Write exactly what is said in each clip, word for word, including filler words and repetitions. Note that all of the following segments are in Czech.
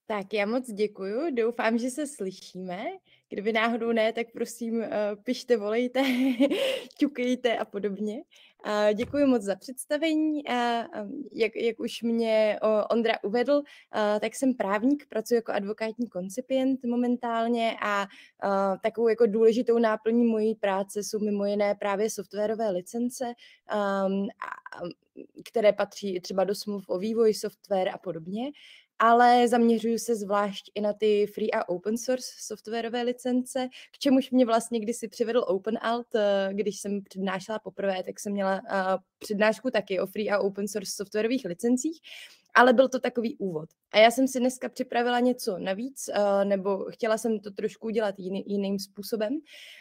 Tak já moc děkuju, doufám, že se slyšíme. Kdyby náhodou ne, tak prosím, eh, pište, volejte, ťukejte a podobně. A děkuji moc za představení. A, a jak, jak už mě o, Ondra uvedl, a, tak jsem právník, pracuji jako advokátní koncipient momentálně a, a takovou jako důležitou náplní mojí práce jsou mimo jiné právě softwarové licence, a, a, které patří třeba do smluv o vývoji software a podobně, ale zaměřuju se zvlášť i na ty free a open source softwarové licence, k čemuž mě vlastně kdysi přivedl OpenAlt, eh, když jsem přednášela poprvé, tak jsem měla uh, přednášku taky o free a open source softwarových licencích, ale byl to takový úvod. A já jsem si dneska připravila něco navíc, uh, nebo chtěla jsem to trošku udělat jiný, jiným způsobem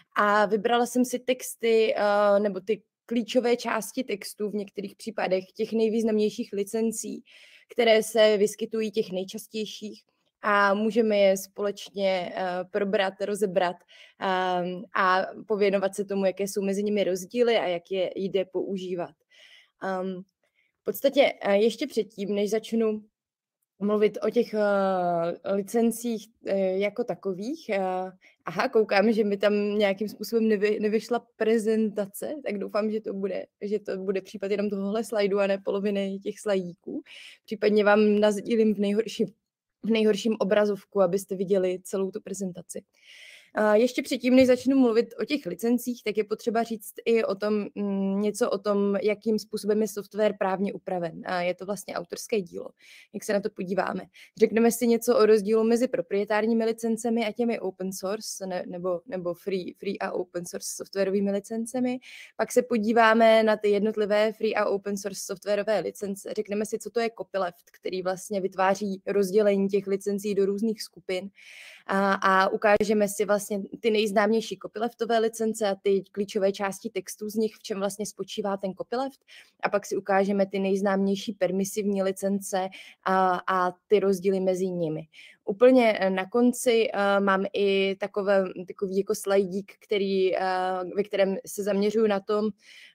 a vybrala jsem si texty, uh, nebo ty klíčové části textu v některých případech těch nejvýznamnějších licencí, které se vyskytují těch nejčastějších a můžeme je společně uh, probrat, rozebrat um, a pověnovat se tomu, jaké jsou mezi nimi rozdíly a jak je jde používat. Um, v podstatě uh, ještě předtím, než začnu mluvit o těch uh, licencích uh, jako takových. Uh, aha, koukám, že mi tam nějakým způsobem nevy, nevyšla prezentace, tak doufám, že to bude, že to bude případ jenom tohohle slajdu a ne poloviny těch slajdíků. Případně vám nasdílím v nejhorším, v nejhorším obrazovku, abyste viděli celou tu prezentaci. Ještě předtím, než začnu mluvit o těch licencích, tak je potřeba říct i o tom mm, něco o tom, jakým způsobem je software právně upraven. A je to vlastně autorské dílo. Jak se na to podíváme? Řekneme si něco o rozdílu mezi proprietárními licencemi a těmi open source ne, nebo, nebo free, free a open source softwarovými licencemi. Pak se podíváme na ty jednotlivé free a open source softwarové licence. Řekneme si, co to je copyleft, který vlastně vytváří rozdělení těch licencí do různých skupin. A, a ukážeme si vlastně ty nejznámější copyleftové licence a ty klíčové části textů z nich, v čem vlastně spočívá ten copyleft. A pak si ukážeme ty nejznámější permisivní licence a, a ty rozdíly mezi nimi. Úplně na konci uh, mám i takové, takový jako slajdík, který, uh, ve kterém se zaměřuju na tom, uh,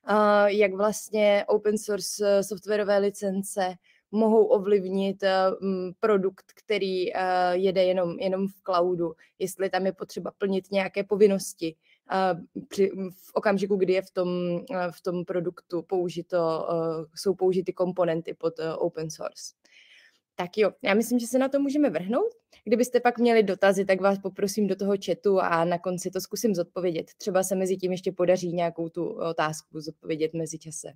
jak vlastně open source softwarové licence mohou ovlivnit uh, produkt, který uh, jede jenom, jenom v cloudu, jestli tam je potřeba plnit nějaké povinnosti uh, při, v okamžiku, kdy je v tom, uh, v tom produktu použito, uh, jsou použity komponenty pod uh, open source. Tak jo, já myslím, že se na to můžeme vrhnout. Kdybyste pak měli dotazy, tak vás poprosím do toho chatu a na konci to zkusím zodpovědět. Třeba se mezi tím ještě podaří nějakou tu otázku zodpovědět mezi čase.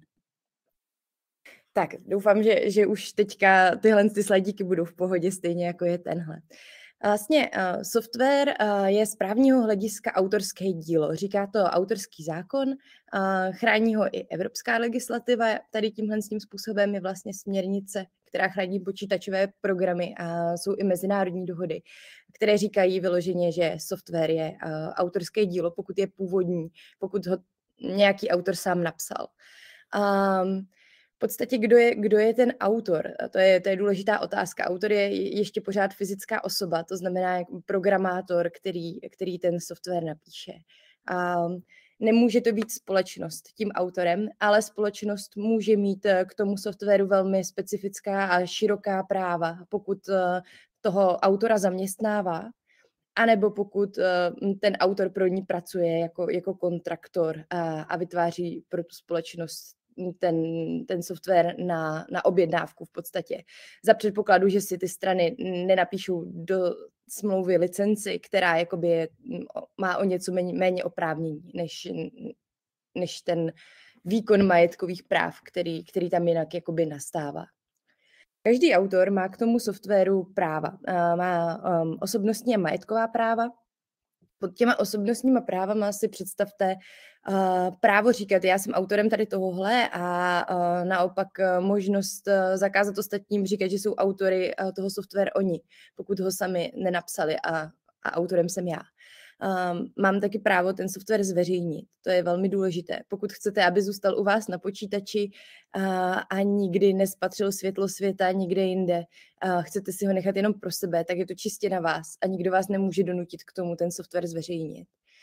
Tak, doufám, že, že už teďka tyhle ty slajdíky budou v pohodě, stejně jako je tenhle. Vlastně uh, software uh, je z právního hlediska autorské dílo. Říká to autorský zákon, uh, chrání ho i evropská legislativa. Tady tímhle tím způsobem je vlastně směrnice, která chrání počítačové programy a jsou i mezinárodní dohody, které říkají vyloženě, že software je uh, autorské dílo, pokud je původní, pokud ho nějaký autor sám napsal. Um, v podstatě, kdo je, kdo je ten autor? To je, to je důležitá otázka. Autor je ještě pořád fyzická osoba, to znamená jako programátor, který, který ten software napíše. A nemůže to být společnost tím autorem, ale společnost může mít k tomu softwaru velmi specifická a široká práva, pokud toho autora zaměstnává, anebo pokud ten autor pro ní pracuje jako, jako kontraktor a, a vytváří pro tu společnost ten, ten software na, na objednávku v podstatě. Za předpokladu, že si ty strany nenapíšou do smlouvy licenci, která jakoby je, má o něco méně, méně oprávnění, než, než ten výkon majetkových práv, který, který tam jinak jakoby nastává. Každý autor má k tomu softwaru práva. Má um, osobnostní a majetková práva. Pod těma osobnostníma právama si představte uh, právo říkat, já jsem autorem tady tohohle a uh, naopak uh, možnost uh, zakázat ostatním říkat, že jsou autory uh, toho software oni, pokud ho sami nenapsali a, a autorem jsem já. Um, mám taky právo ten software zveřejnit. To je velmi důležité. Pokud chcete, aby zůstal u vás na počítači uh, a nikdy nespatřil světlo světa nikde jinde, uh, chcete si ho nechat jenom pro sebe, tak je to čistě na vás a nikdo vás nemůže donutit k tomu ten software zveřejnit.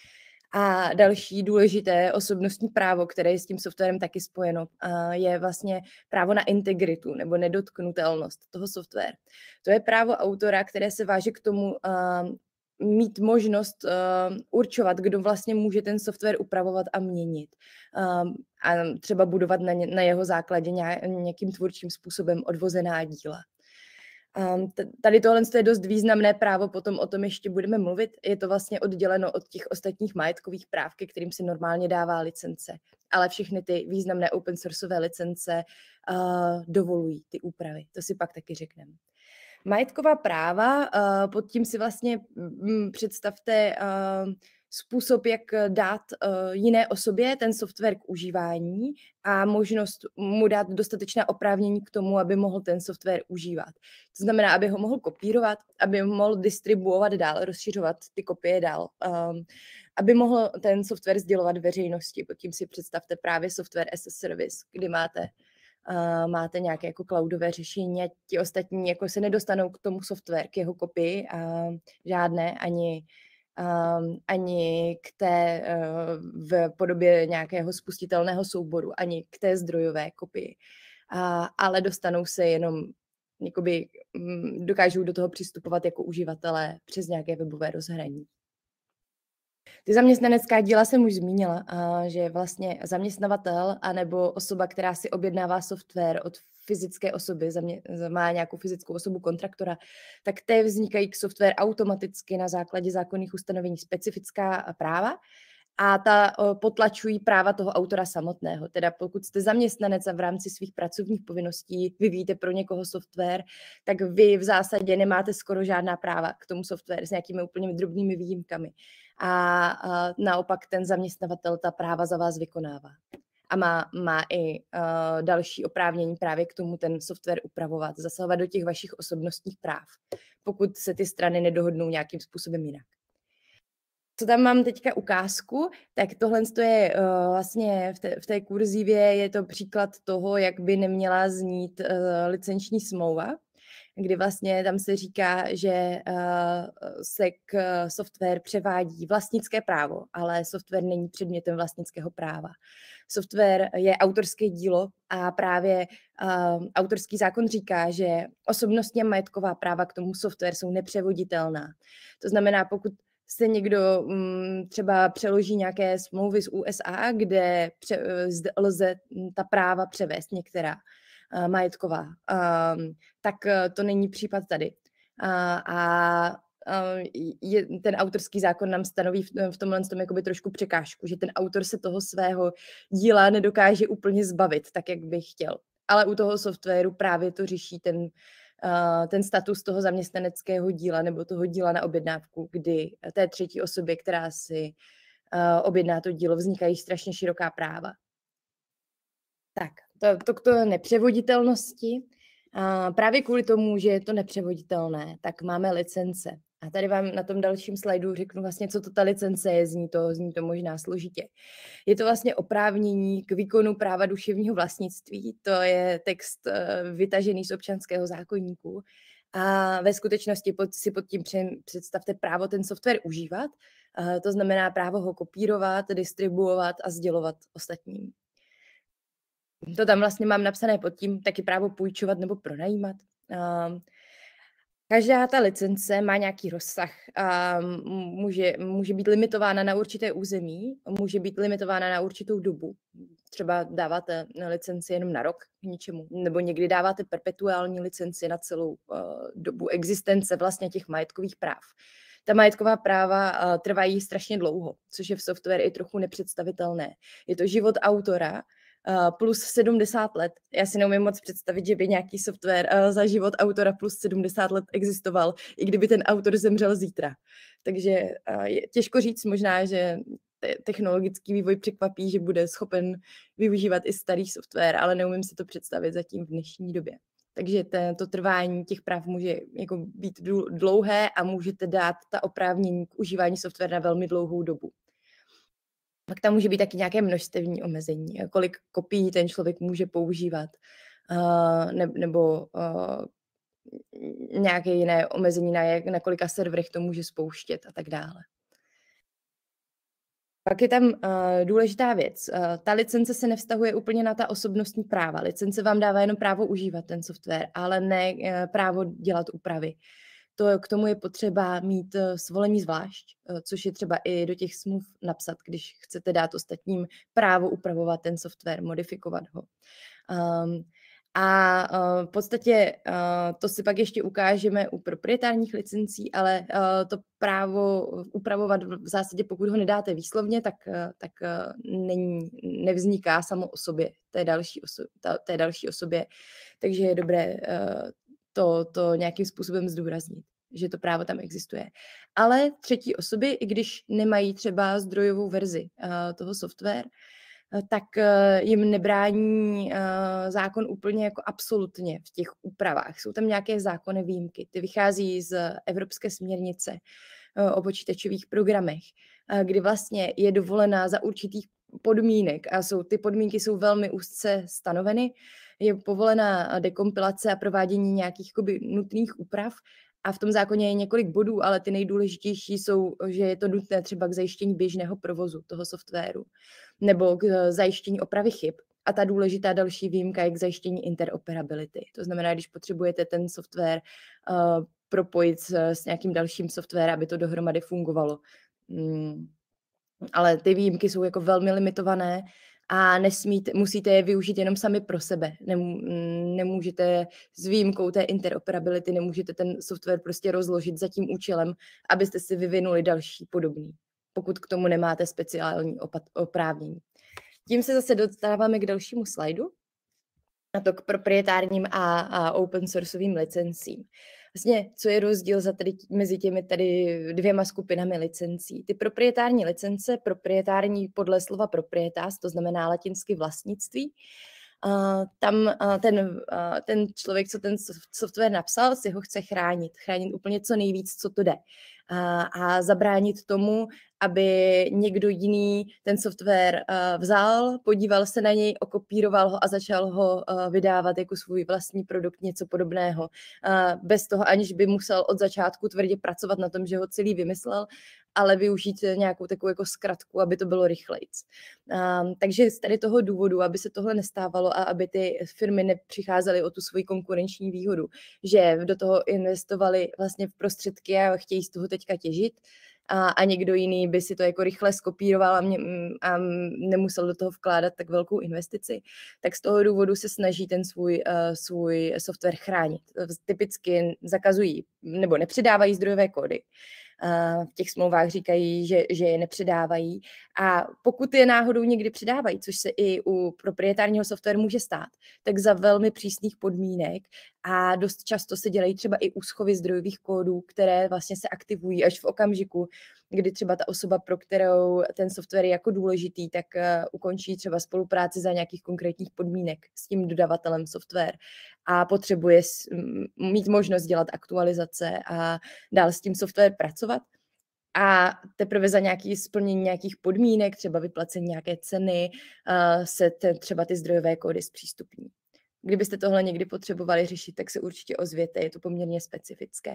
A další důležité osobnostní právo, které je s tím softwarem taky spojeno, a je vlastně právo na integritu nebo nedotknutelnost toho softwaru. To je právo autora, které se váže k tomu a, mít možnost a, určovat, kdo vlastně může ten software upravovat a měnit. A, a třeba budovat na, ně, na jeho základě nějakým tvůrčím způsobem odvozená díla. Um, tady tohle je dost významné právo, potom o tom ještě budeme mluvit. Je to vlastně odděleno od těch ostatních majetkových práv, ke kterým se normálně dává licence. Ale všechny ty významné open sourceové licence uh, dovolují ty úpravy. To si pak taky řekneme. Majetková práva, uh, pod tím si vlastně um, představte uh, způsob, jak dát uh, jiné osobě ten software k užívání a možnost mu dát dostatečné oprávnění k tomu, aby mohl ten software užívat. To znamená, aby ho mohl kopírovat, aby ho mohl distribuovat dál, rozšiřovat ty kopie dál, um, aby mohl ten software sdělovat veřejnosti. Pod tím si představte právě software as a service, kdy máte Uh, máte nějaké jako cloudové řešení a ti ostatní jako se nedostanou k tomu software, k jeho kopii, uh, žádné, ani, um, ani k té uh, v podobě nějakého spustitelného souboru, ani k té zdrojové kopii. Uh, ale dostanou se jenom, jakoby, um, dokážou do toho přistupovat jako uživatelé přes nějaké webové rozhraní. Ty zaměstnanecká díla jsem už zmínila, že vlastně zaměstnavatel anebo osoba, která si objednává software od fyzické osoby, má nějakou fyzickou osobu kontraktora, tak té vznikají k software automaticky na základě zákonných ustanovení specifická práva a ta potlačují práva toho autora samotného. Teda pokud jste zaměstnanec a v rámci svých pracovních povinností vyvíjíte pro někoho software, tak vy v zásadě nemáte skoro žádná práva k tomu software s nějakými úplně drobnými výjimkami. A, a naopak ten zaměstnavatel ta práva za vás vykonává. A má, má i uh, další oprávnění právě k tomu ten software upravovat, zasahovat do těch vašich osobnostních práv, pokud se ty strany nedohodnou nějakým způsobem jinak. Co tam mám teďka ukázku, tak tohle je uh, vlastně v té, v té kurzívě je to příklad toho, jak by neměla znít uh, licenční smlouva, kdy vlastně tam se říká, že uh, se k software převádí vlastnické právo, ale software není předmětem vlastnického práva. Software je autorské dílo a právě uh, autorský zákon říká, že osobnostně majetková práva k tomu software jsou nepřevoditelná. To znamená, pokud se někdo um, třeba přeloží nějaké smlouvy z U S A, kde pře- lze ta práva převést některá, Uh, majetková, um, tak uh, to není případ tady. Uh, a uh, je, ten autorský zákon nám stanoví v, v tomhle tom jakoby trošku překážku, že ten autor se toho svého díla nedokáže úplně zbavit, tak jak by chtěl. Ale u toho softwaru právě to řeší ten, uh, ten status toho zaměstnaneckého díla nebo toho díla na objednávku, kdy té třetí osobě, která si uh, objedná to dílo, vznikají strašně široká práva. Tak, to, to k to nepřevoditelnosti. A právě kvůli tomu, že je to nepřevoditelné, tak máme licence. A tady vám na tom dalším slajdu řeknu vlastně, co to ta licence je, zní to, zní to možná složitě. Je to vlastně oprávnění k výkonu práva duševního vlastnictví, to je text vytažený z občanského zákoníku. A ve skutečnosti pod, si pod tím představte právo ten software užívat, to znamená právo ho kopírovat, distribuovat a sdělovat ostatním. To tam vlastně mám napsané pod tím, taky právo půjčovat nebo pronajímat. Um, každá ta licence má nějaký rozsah a může, může být limitována na určité území, může být limitována na určitou dobu. Třeba dáváte licenci jenom na rok k ničemu, nebo někdy dáváte perpetuální licenci na celou uh, dobu existence vlastně těch majetkových práv. Ta majetková práva uh, trvají strašně dlouho, což je v software i trochu nepředstavitelné. Je to život autora, Uh, plus sedmdesát let. Já si neumím moc představit, že by nějaký software uh, za život autora plus sedmdesát let existoval, i kdyby ten autor zemřel zítra. Takže uh, je těžko říct možná, že te- technologický vývoj překvapí, že bude schopen využívat i starý software, ale neumím si to představit zatím v dnešní době. Takže te- to trvání těch práv může jako být dlouhé a můžete dát ta oprávnění k užívání software na velmi dlouhou dobu. Pak tam může být taky nějaké množstevní omezení, kolik kopií ten člověk může používat, uh, ne, nebo uh, nějaké jiné omezení, na, jak, na kolika serverech to může spouštět a tak dále. Pak je tam uh, důležitá věc. Uh, ta licence se nevztahuje úplně na ta osobnostní práva. Licence vám dává jenom právo užívat ten software, ale ne uh, právo dělat úpravy. To, k tomu je potřeba mít uh, svolení zvlášť, uh, což je třeba i do těch smluv napsat, když chcete dát ostatním právo upravovat ten software, modifikovat ho. Um, a uh, v podstatě uh, to si pak ještě ukážeme u proprietárních licencí, ale uh, to právo upravovat v zásadě, pokud ho nedáte výslovně, tak, uh, tak uh, není, nevzniká samo o sobě té další, oso- ta, té další osobě. Takže je dobré uh, to, to nějakým způsobem zdůraznit, že to právo tam existuje. Ale třetí osoby, i když nemají třeba zdrojovou verzi uh, toho software, tak jim nebrání zákon úplně jako absolutně v těch úpravách. Jsou tam nějaké zákonné výjimky. Ty vychází z evropské směrnice o počítačových programech, kdy vlastně je dovolená za určitých podmínek a jsou, ty podmínky jsou velmi úzce stanoveny. Je povolená dekompilace a provádění nějakých jakoby, nutných úprav. A v tom zákoně je několik bodů, ale ty nejdůležitější jsou, že je to nutné třeba k zajištění běžného provozu toho softwaru nebo k zajištění opravy chyb. A ta důležitá další výjimka je k zajištění interoperability. To znamená, když potřebujete ten software uh, propojit s, s nějakým dalším softwarem, aby to dohromady fungovalo. Hmm. Ale ty výjimky jsou jako velmi limitované a nesmíte, musíte je využít jenom sami pro sebe. Nemů, nemůžete s výjimkou té interoperability, nemůžete ten software prostě rozložit za tím účelem, abyste si vyvinuli další podobný, pokud k tomu nemáte speciální opat- oprávnění. Tím se zase dostáváme k dalšímu slajdu, a to k proprietárním a, a open sourceovým licencím. Vlastně, co je rozdíl za tady, mezi těmi tady dvěma skupinami licencí? Ty proprietární licence, proprietární podle slova proprietas, to znamená latinsky vlastnictví, Uh, tam uh, ten, uh, ten člověk, co ten software napsal, si ho chce chránit. Chránit úplně co nejvíc, co to jde. Uh, a zabránit tomu, aby někdo jiný ten software uh, vzal, podíval se na něj, okopíroval ho a začal ho uh, vydávat jako svůj vlastní produkt, něco podobného. Uh, bez toho, aniž by musel od začátku tvrdě pracovat na tom, že ho celý vymyslel, ale využít nějakou takovou jako zkratku, aby to bylo rychlejc. Um, takže z tady toho důvodu, aby se tohle nestávalo a aby ty firmy nepřicházely o tu svoji konkurenční výhodu, že do toho investovali vlastně v prostředky a chtějí z toho teďka těžit, a, a někdo jiný by si to jako rychle skopíroval a, mě, a nemusel do toho vkládat tak velkou investici, tak z toho důvodu se snaží ten svůj, uh, svůj software chránit. Typicky zakazují nebo nepředávají zdrojové kódy. V těch smlouvách říkají, že, že je nepředávají. A pokud je náhodou někdy předávají, což se i u proprietárního softwaru může stát, tak za velmi přísných podmínek a dost často se dělají třeba i úschovy zdrojových kódů, které vlastně se aktivují až v okamžiku, kdy třeba ta osoba, pro kterou ten software je jako důležitý, tak uh, ukončí třeba spolupráci za nějakých konkrétních podmínek s tím dodavatelem software a potřebuje mít možnost dělat aktualizace a dál s tím software pracovat. A teprve za nějaké splnění nějakých podmínek, třeba vyplacení nějaké ceny, uh, se te, třeba ty zdrojové kódy zpřístupní. Kdybyste tohle někdy potřebovali řešit, tak se určitě ozvěte, je to poměrně specifické.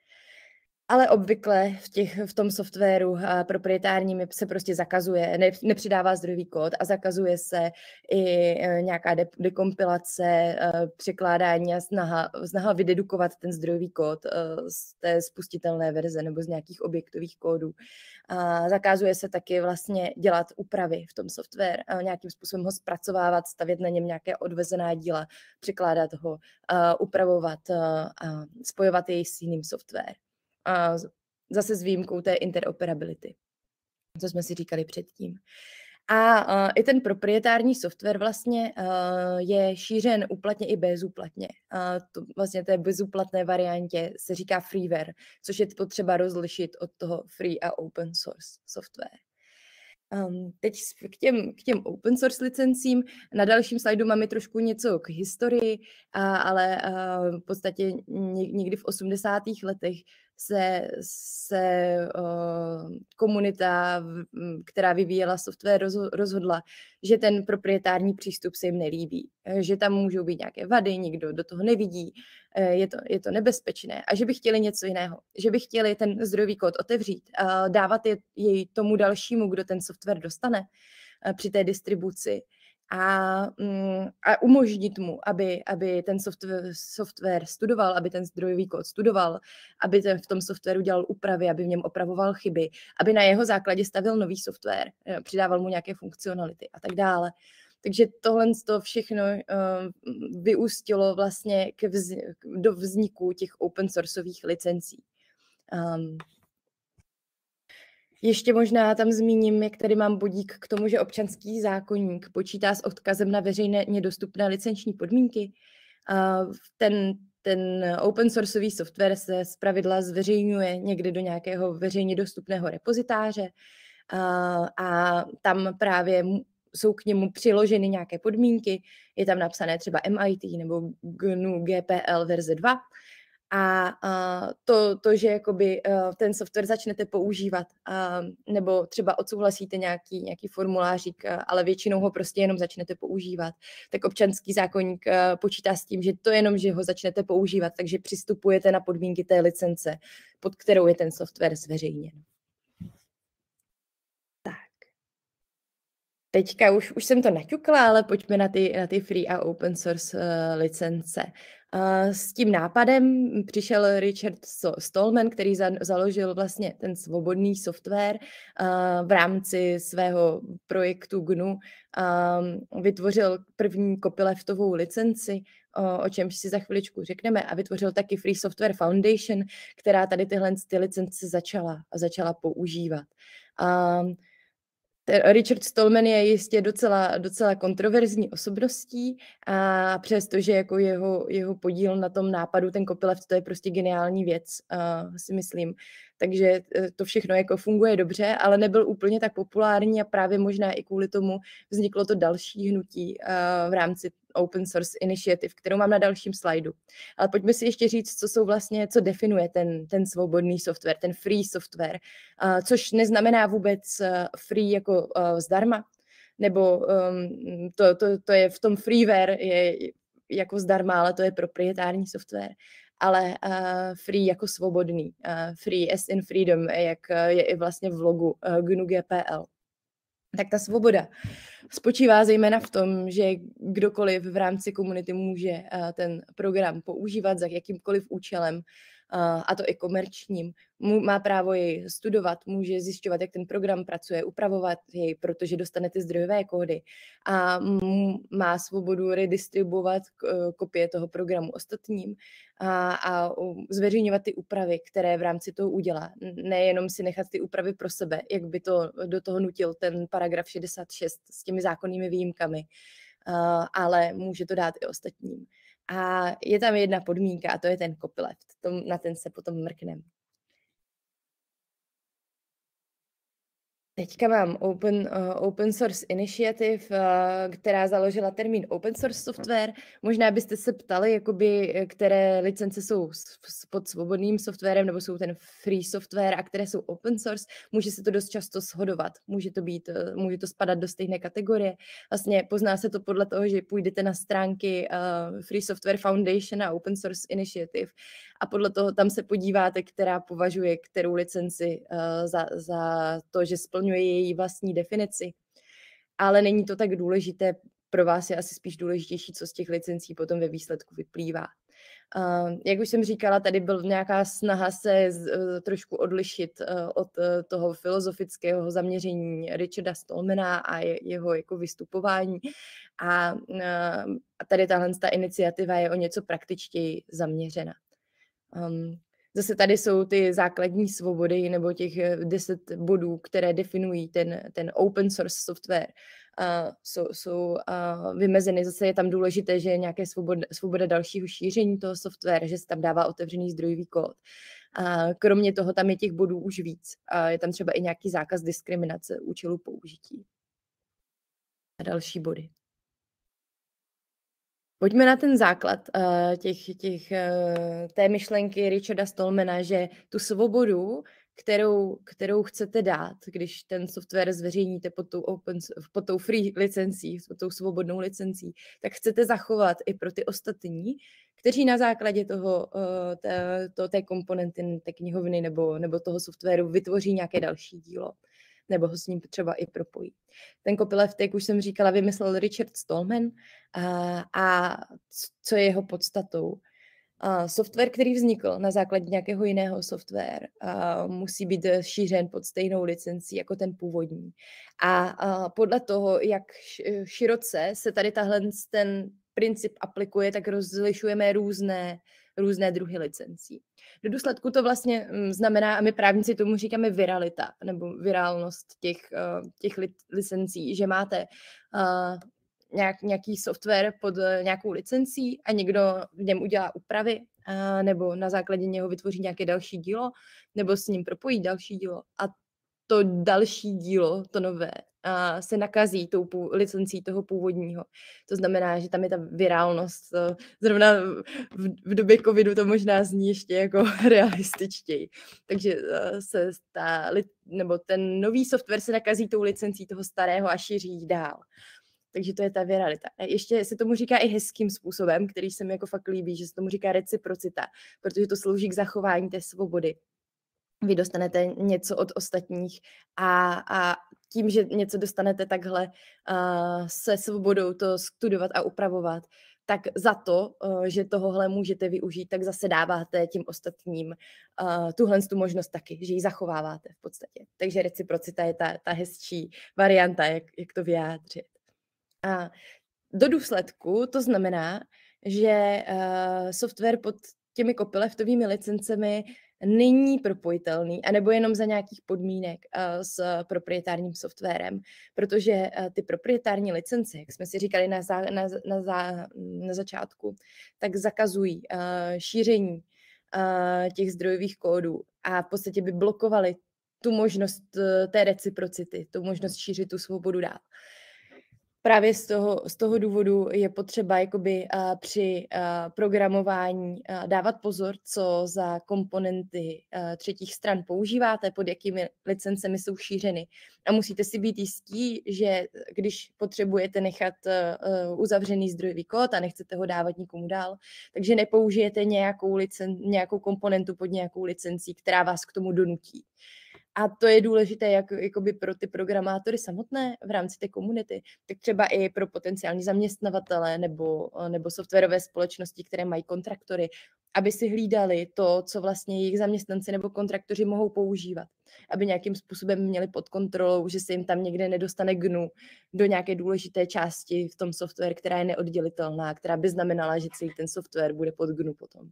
Ale obvykle v, těch, v tom softwaru uh, proprietárním se prostě zakazuje, ne, nepřidává zdrojový kód a zakazuje se i uh, nějaká de, dekompilace, uh, překládání a snaha, snaha vydedukovat ten zdrojový kód uh, z té spustitelné verze nebo z nějakých objektových kódů. Uh, zakazuje se taky vlastně dělat úpravy v tom software, uh, nějakým způsobem ho zpracovávat, stavět na něm nějaké odvezená díla, překládat ho, uh, upravovat, uh, uh, spojovat jej s jiným software. A zase s výjimkou té interoperability, co jsme si říkali předtím. A uh, i ten proprietární software vlastně uh, je šířen úplatně i bezúplatně. Uh, to vlastně té bezúplatné variantě se říká freeware, což je potřeba rozlišit od toho free a open source software. Um, teď k těm, k těm open source licencím. Na dalším slajdu máme trošku něco k historii, a, ale a, v podstatě někdy v osmdesátých letech se, se uh, komunita, která vyvíjela software, rozhodla, že ten proprietární přístup se jim nelíbí, že tam můžou být nějaké vady, nikdo do toho nevidí, je to, je to nebezpečné a že by chtěli něco jiného, že by chtěli ten zdrojový kód otevřít a dávat je, jej tomu dalšímu, kdo ten software dostane při té distribuci a, a umožnit mu, aby, aby ten software, software studoval, aby ten zdrojový kód studoval, aby ten v tom softwaru dělal úpravy, aby v něm opravoval chyby, aby na jeho základě stavil nový software, přidával mu nějaké funkcionality a tak dále. Takže tohle to všechno uh, vyústilo vlastně k vz, do vzniku těch open sourceových licencí. Um, Ještě možná tam zmíním, jak tady mám bodík k tomu, že občanský zákoník počítá s odkazem na veřejně dostupné licenční podmínky. Uh, ten, ten open sourceový software se zpravidla zveřejňuje někde do nějakého veřejně dostupného repozitáře uh, a tam právě jsou k němu přiloženy nějaké podmínky, je tam napsané třeba M I T nebo G N U G P L verze dva a uh, to, to, že jakoby uh, ten software začnete používat uh, nebo třeba odsouhlasíte nějaký, nějaký formulářík, uh, ale většinou ho prostě jenom začnete používat, tak občanský zákoník uh, počítá s tím, že to jenom, že ho začnete používat, takže přistupujete na podmínky té licence, pod kterou je ten software zveřejněn. Teďka už, už jsem to naťukla, ale pojďme na ty, na ty free a open source uh, licence. Uh, s tím nápadem přišel Richard Stallman, který za, založil vlastně ten svobodný software uh, v rámci svého projektu G N U. Uh, vytvořil první copyleftovou licenci, uh, o čemž si za chviličku řekneme, a vytvořil taky Free Software Foundation, která tady tyhle ty licence začala, začala používat. Uh, Richard Stallman je jistě docela, docela kontroverzní osobností a přestože jako jeho, jeho podíl na tom nápadu, ten copyleft, to je prostě geniální věc, uh, si myslím. Takže to všechno jako funguje dobře, ale nebyl úplně tak populární a právě možná i kvůli tomu vzniklo to další hnutí uh, v rámci Open Source Initiative, kterou mám na dalším slajdu. Ale pojďme si ještě říct, co jsou vlastně, co definuje ten, ten svobodný software, ten free software, uh, což neznamená vůbec uh, free jako uh, zdarma, nebo um, to, to, to je v tom freeware je jako zdarma, ale to je proprietární software, ale uh, free jako svobodný, uh, free as in freedom, jak je i vlastně v logu uh, G N U G P L. Tak ta svoboda spočívá zejména v tom, že kdokoliv v rámci komunity může uh, ten program používat za jakýmkoliv účelem, Uh, a to i komerčním. Má právo jej studovat, může zjišťovat, jak ten program pracuje, upravovat jej, protože dostane ty zdrojové kódy a má svobodu redistribuovat kopie toho programu ostatním a, a zveřejňovat ty úpravy, které v rámci toho udělá. Nejenom si nechat ty úpravy pro sebe, jak by to do toho nutil ten paragraf šedesát šest s těmi zákonnými výjimkami, uh, ale může to dát i ostatním. A je tam jedna podmínka a to je ten copyleft. Tom, na ten se potom mrkneme. Teďka mám Open, uh, Open Source Initiative, uh, která založila termín Open Source Software. Možná byste se ptali, jakoby, které licence jsou pod svobodným softwarem nebo jsou ten free software a které jsou open source. Může se to dost často shodovat. Může to být, uh, může to spadat do stejné kategorie. Vlastně pozná se to podle toho, že půjdete na stránky uh, Free Software Foundation a Open Source Initiative a podle toho tam se podíváte, která považuje kterou licenci uh, za, za to, že splňuje její vlastní definici. Ale není to tak důležité, pro vás je asi spíš důležitější, co z těch licencí potom ve výsledku vyplývá. Uh, jak už jsem říkala, tady byl nějaká snaha se z, uh, trošku odlišit uh, od uh, toho filozofického zaměření Richarda Stallmana a je, jeho jako vystupování. A, uh, a tady tahle ta iniciativa je o něco praktičtěji zaměřena. Um, Zase tady jsou ty základní svobody nebo těch deset bodů, které definují ten, ten open source software. Uh, jsou, jsou uh, vymezeny. Zase je tam důležité, že je nějaké svoboda, svoboda dalšího šíření toho software, že se tam dává otevřený zdrojový kód. Uh, kromě toho tam je těch bodů už víc. Uh, je tam třeba i nějaký zákaz diskriminace účelu použití. A další body. Pojďme na ten základ uh, těch, těch, uh, té myšlenky Richarda Stallmana, že tu svobodu, kterou, kterou chcete dát, když ten software zveřejníte pod tou, open, pod tou free licencí, pod tou svobodnou licencí, tak chcete zachovat i pro ty ostatní, kteří na základě toho, uh, té, to, té komponenty, té knihovny nebo, nebo toho softwaru vytvoří nějaké další dílo, nebo ho s ním třeba i propojí. Ten copyleft, jak už jsem říkala, vymyslel Richard Stallman a, a co je jeho podstatou. A software, který vznikl na základě nějakého jiného software, a musí být šířen pod stejnou licencí jako ten původní. A, a podle toho, jak široce se tady tahle ten princip aplikuje, tak rozlišujeme různé, různé druhy licencí. Do důsledku to vlastně znamená, a my právníci tomu říkáme viralita, nebo virálnost těch, těch licencí, že máte nějak, nějaký software pod nějakou licencí a někdo v něm udělá úpravy, a nebo na základě něho vytvoří nějaké další dílo, nebo s ním propojí další dílo a to další dílo, to nové, a se nakazí tou pů, licencí toho původního. To znamená, že tam je ta virálnost. Zrovna v, v době covidu to možná zní ještě jako realističtěji. Takže se ta, nebo ten nový software se nakazí tou licencí toho starého a šíří dál. Takže to je ta viralita. A ještě se tomu říká i hezkým způsobem, který se mi jako fakt líbí, že se tomu říká reciprocita, protože to slouží k zachování té svobody. Vy dostanete něco od ostatních a, a tím, že něco dostanete takhle uh, se svobodou to studovat a upravovat, tak za to, uh, že tohohle můžete využít, tak zase dáváte tím ostatním uh, tuhle tu možnost taky, že ji zachováváte v podstatě. Takže reciprocita je ta, ta hezčí varianta, jak, jak to vyjádřit. A do důsledku to znamená, že uh, software pod těmi copyleftovými licencemi není propojitelný, anebo jenom za nějakých podmínek uh, s proprietárním softwarem, protože uh, ty proprietární licence, jak jsme si říkali na, zá, na, na, zá, na začátku, tak zakazují uh, šíření uh, těch zdrojových kódů a v podstatě by blokovali tu možnost uh, té reciprocity, tu možnost šířit tu svobodu dál. Právě z toho, z toho důvodu je potřeba jakoby, uh, při uh, programování uh, dávat pozor, co za komponenty uh, třetích stran používáte, pod jakými licencemi jsou šířeny. A musíte si být jistí, že když potřebujete nechat uh, uzavřený zdrojový kód a nechcete ho dávat nikomu dál, takže nepoužijete nějakou, licen, nějakou komponentu pod nějakou licencí, která vás k tomu donutí. A to je důležité jak jakoby pro ty programátory samotné v rámci té komunity, tak třeba i pro potenciální zaměstnavatele nebo, nebo softwarové společnosti, které mají kontraktory, aby si hlídali to, co vlastně jejich zaměstnanci nebo kontraktoři mohou používat. Aby nějakým způsobem měli pod kontrolou, že se jim tam někde nedostane gnu do nějaké důležité části v tom software, která je neoddělitelná, která by znamenala, že celý ten software bude pod gnu potom.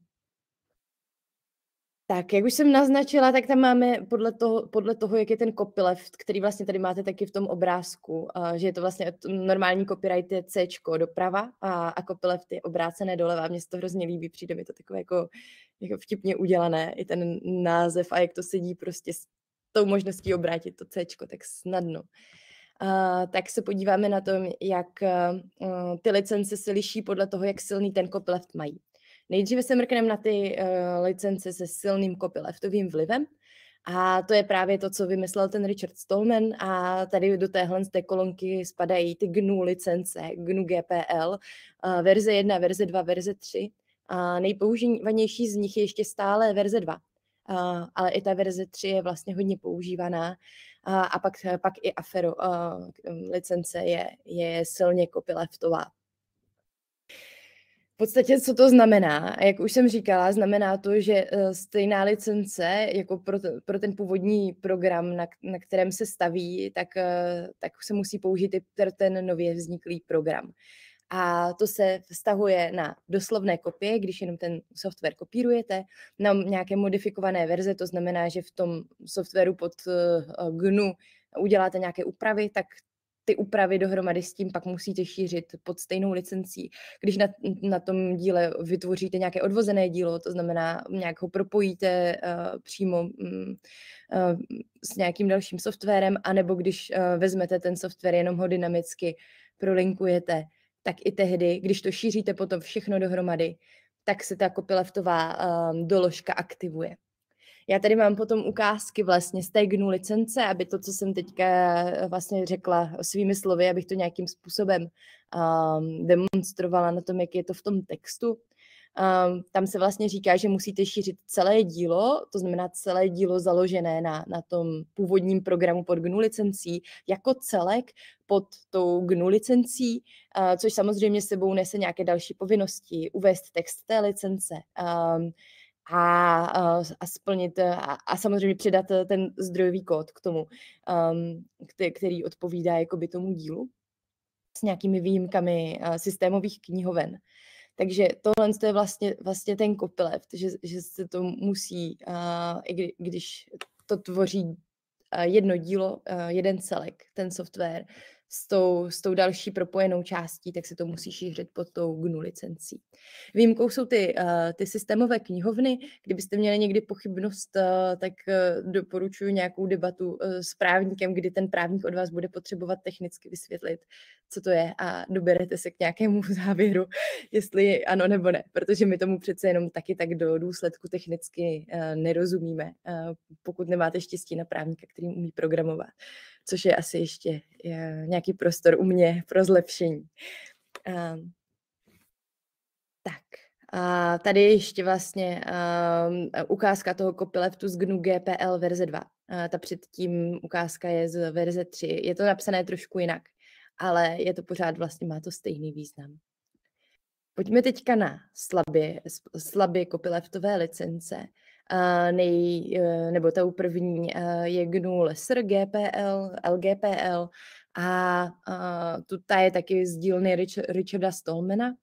Tak, jak už jsem naznačila, tak tam máme podle toho, podle toho, jak je ten copyleft, který vlastně tady máte taky v tom obrázku, uh, že je to vlastně normální copyright je C doprava a, a copyleft je obrácené doleva. Mně se to hrozně líbí, přijde mi to takové jako, jako vtipně udělané, i ten název a jak to sedí prostě s tou možností obrátit to C tak snadno. Uh, tak se podíváme na to, jak uh, ty licence se liší podle toho, jak silný ten copyleft mají. Nejdříve se mrkneme na ty uh, licence se silným copyleftovým vlivem a to je právě to, co vymyslel ten Richard Stallman a tady do téhle z té kolonky spadají ty G N U licence, G N U G P L, uh, verze jedna, verze dva, verze tři a nejpoužívanější z nich je ještě stále verze dva, uh, ale i ta verze tři je vlastně hodně používaná uh, a pak, pak i Affero uh, licence je, je silně copyleftová. V podstatě, co to znamená? Jak už jsem říkala, znamená to, že stejná licence jako pro, t- pro ten původní program, na, na kterém se staví, tak, tak se musí použít i pro ten nově vzniklý program. A to se vztahuje na doslovné kopie, když jenom ten software kopírujete, na nějaké modifikované verze, to znamená, že v tom softwaru pod G N U uděláte nějaké úpravy, tak ty úpravy dohromady s tím pak musíte šířit pod stejnou licencí. Když na, na tom díle vytvoříte nějaké odvozené dílo, to znamená, nějak ho propojíte uh, přímo um, uh, s nějakým dalším softwarem, anebo když uh, vezmete ten software, jenom ho dynamicky prolinkujete, tak i tehdy, když to šíříte potom všechno dohromady, tak se ta copyleftová um, doložka aktivuje. Já tady mám potom ukázky vlastně z té G N U licence, aby to, co jsem teďka vlastně řekla svými slovy, abych to nějakým způsobem um, demonstrovala na tom, jak je to v tom textu. Um, tam se vlastně říká, že musíte šířit celé dílo, to znamená celé dílo založené na, na tom původním programu pod G N U licencí, jako celek pod tou G N U licencí, uh, což samozřejmě s sebou nese nějaké další povinnosti, uvést text té licence, um, a, a splnit a, a samozřejmě přidat ten zdrojový kód k tomu, um, který odpovídá jakoby tomu dílu s nějakými výjimkami uh, systémových knihoven. Takže tohle je vlastně, vlastně ten copyleft, že, že se to musí, uh, i kdy, když to tvoří uh, jedno dílo, uh, jeden celek, ten software, s tou, s tou další propojenou částí, tak se to musí šířit pod tou G N U licencí. Výjimkou jsou ty, uh, ty systémové knihovny. Kdybyste měli někdy pochybnost, uh, tak uh, doporučuji nějakou debatu uh, s právníkem, kdy ten právník od vás bude potřebovat technicky vysvětlit, co to je a doberete se k nějakému závěru, jestli ano nebo ne, protože my tomu přece jenom taky tak do důsledku technicky uh, nerozumíme, uh, pokud nemáte štěstí na právníka, který umí programovat, což je asi ještě je, nějaký prostor u mě pro zlepšení. Uh, tak, a tady ještě vlastně um, ukázka toho copyleftu z G N U G P L verze dva. Uh, ta předtím ukázka je z verze tři. Je to napsané trošku jinak, ale je to pořád vlastně, má to stejný význam. Pojďme teďka na slabě, slabě copyleftové licence. Uh, nej, uh, nebo tou první uh, je G N U Lesser G P L, L G P L a uh, tu ta je taky z dílny Rich, Richarda Stallmana.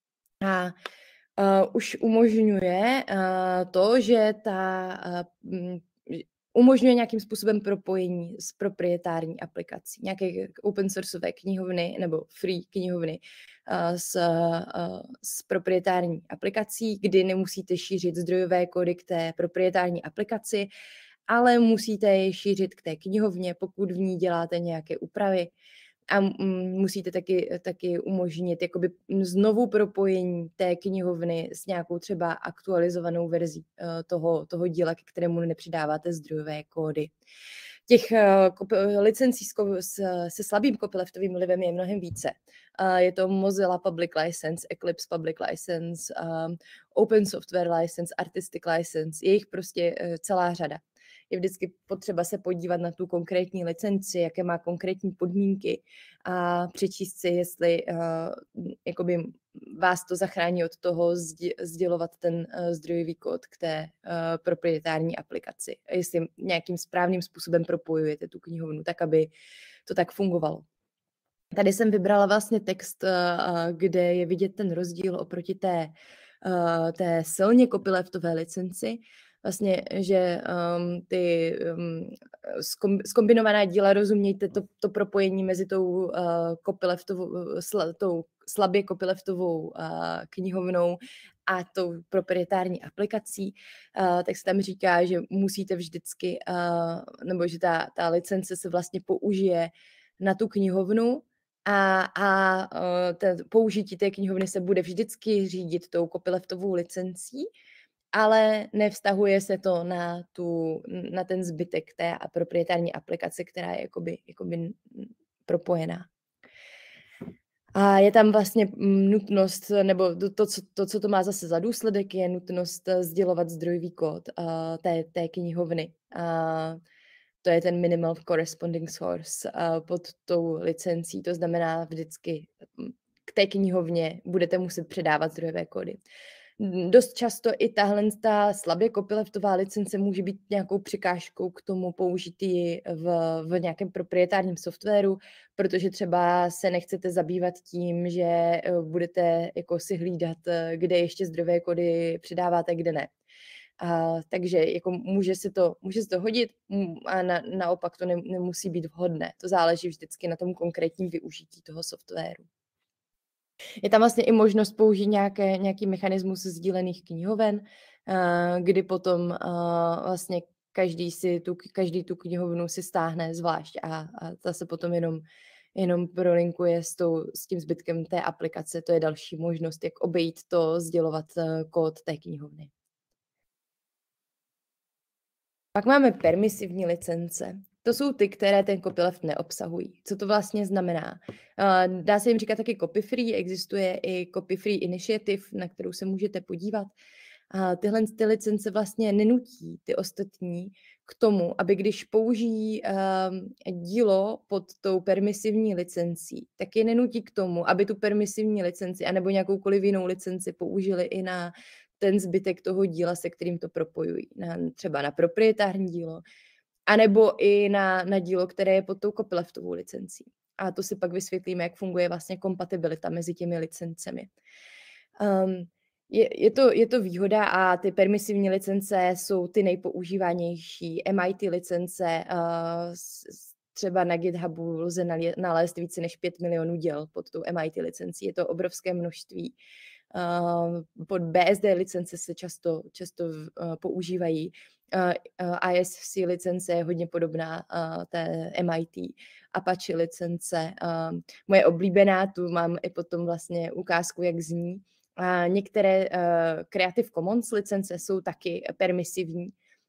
A uh, už umožňuje uh, to, že ta uh, umožňuje nějakým způsobem propojení s proprietární aplikací, nějaké open sourceové knihovny nebo free knihovny uh, s, uh, s proprietární aplikací, kdy nemusíte šířit zdrojové kódy k té proprietární aplikaci, ale musíte je šířit k té knihovně, pokud v ní děláte nějaké úpravy. A musíte taky, taky umožnit jakoby znovu propojení té knihovny s nějakou třeba aktualizovanou verzí uh, toho, toho díla, ke kterému nepřidáváte zdrojové kódy. Těch uh, licencí se slabým copyleftovým vlivem je mnohem více. Uh, je to Mozilla Public License, Eclipse Public License, um, Open Software License, Artistic License, je jich prostě uh, celá řada. Je vždycky potřeba se podívat na tu konkrétní licenci, jaké má konkrétní podmínky a přečíst si, jestli uh, jakoby vás to zachrání od toho sdělovat ten uh, zdrojový kód k té uh, proprietární aplikaci. A jestli nějakým správným způsobem propojujete tu knihovnu, tak aby to tak fungovalo. Tady jsem vybrala vlastně text, uh, kde je vidět ten rozdíl oproti té, uh, té silně copyleftové licenci. Vlastně, že um, ty um, zkombinovaná díla, rozumějte to, to propojení mezi tou uh, copyleftovou, sla, tou slabě copyleftovou uh, knihovnou a tou proprietární aplikací, uh, tak se tam říká, že musíte vždycky, uh, nebo že ta, ta licence se vlastně použije na tu knihovnu, a, a uh, ten, použití té knihovny se bude vždycky řídit tou copyleftovou licencí, ale nevztahuje se to na, tu, na ten zbytek té proprietární aplikace, která je jakoby, jakoby propojená. A je tam vlastně nutnost, nebo to, to, to, co to má zase za důsledek, je nutnost sdělovat zdrojový kód uh, té, té knihovny. Uh, to je ten minimal corresponding source uh, pod tou licencí, to znamená vždycky k té knihovně budete muset předávat zdrojové kódy. Dost často i tahle ta slabě copyleftová licence může být nějakou překážkou k tomu použít ji v, v nějakém proprietárním softwaru, protože třeba se nechcete zabývat tím, že budete jako si hlídat, kde ještě zdrojové kódy přidáváte, kde ne. A, takže jako může se to, může se to hodit a na, naopak to ne, nemusí být vhodné. To záleží vždycky na tom konkrétním využití toho softwaru. Je tam vlastně i možnost použít nějaké, nějaký mechanismus sdílených knihoven, kdy potom vlastně každý, si tu, každý tu knihovnu si stáhne zvlášť a, a ta se potom jenom jenom prolinkuje s, tou, s tím zbytkem té aplikace. To je další možnost, jak obejít to, sdělovat uh, kód té knihovny. Pak máme permisivní licence. To jsou ty, které ten copyleft neobsahují. Co to vlastně znamená? Uh, dá se jim říkat taky copy-free, existuje i copy-free initiative, na kterou se můžete podívat. Uh, tyhle ty licence vlastně nenutí ty ostatní k tomu, aby když použijí uh, dílo pod tou permisivní licencí, tak je nenutí k tomu, aby tu permisivní licenci anebo nějakoukoliv jinou licenci použili i na ten zbytek toho díla, se kterým to propojují. Na, třeba na proprietární dílo, anebo i na, na dílo, které je pod tou copyleftovou licencí. A to si pak vysvětlíme, jak funguje vlastně kompatibilita mezi těmi licencemi. Um, je, je, to, je to výhoda a ty permisivní licence jsou ty nejpoužívanější. M I T licence, uh, třeba na GitHubu lze nalézt více než pět milionů děl pod tou M I T licencí. Je to obrovské množství. Uh, pod B S D licence se často, často uh, používají. Uh, uh, I S C licence je hodně podobná uh, té M I T. Apache licence, uh, moje oblíbená, tu mám i potom vlastně ukázku, jak zní. Uh, některé uh, Creative Commons licence jsou taky permisivní,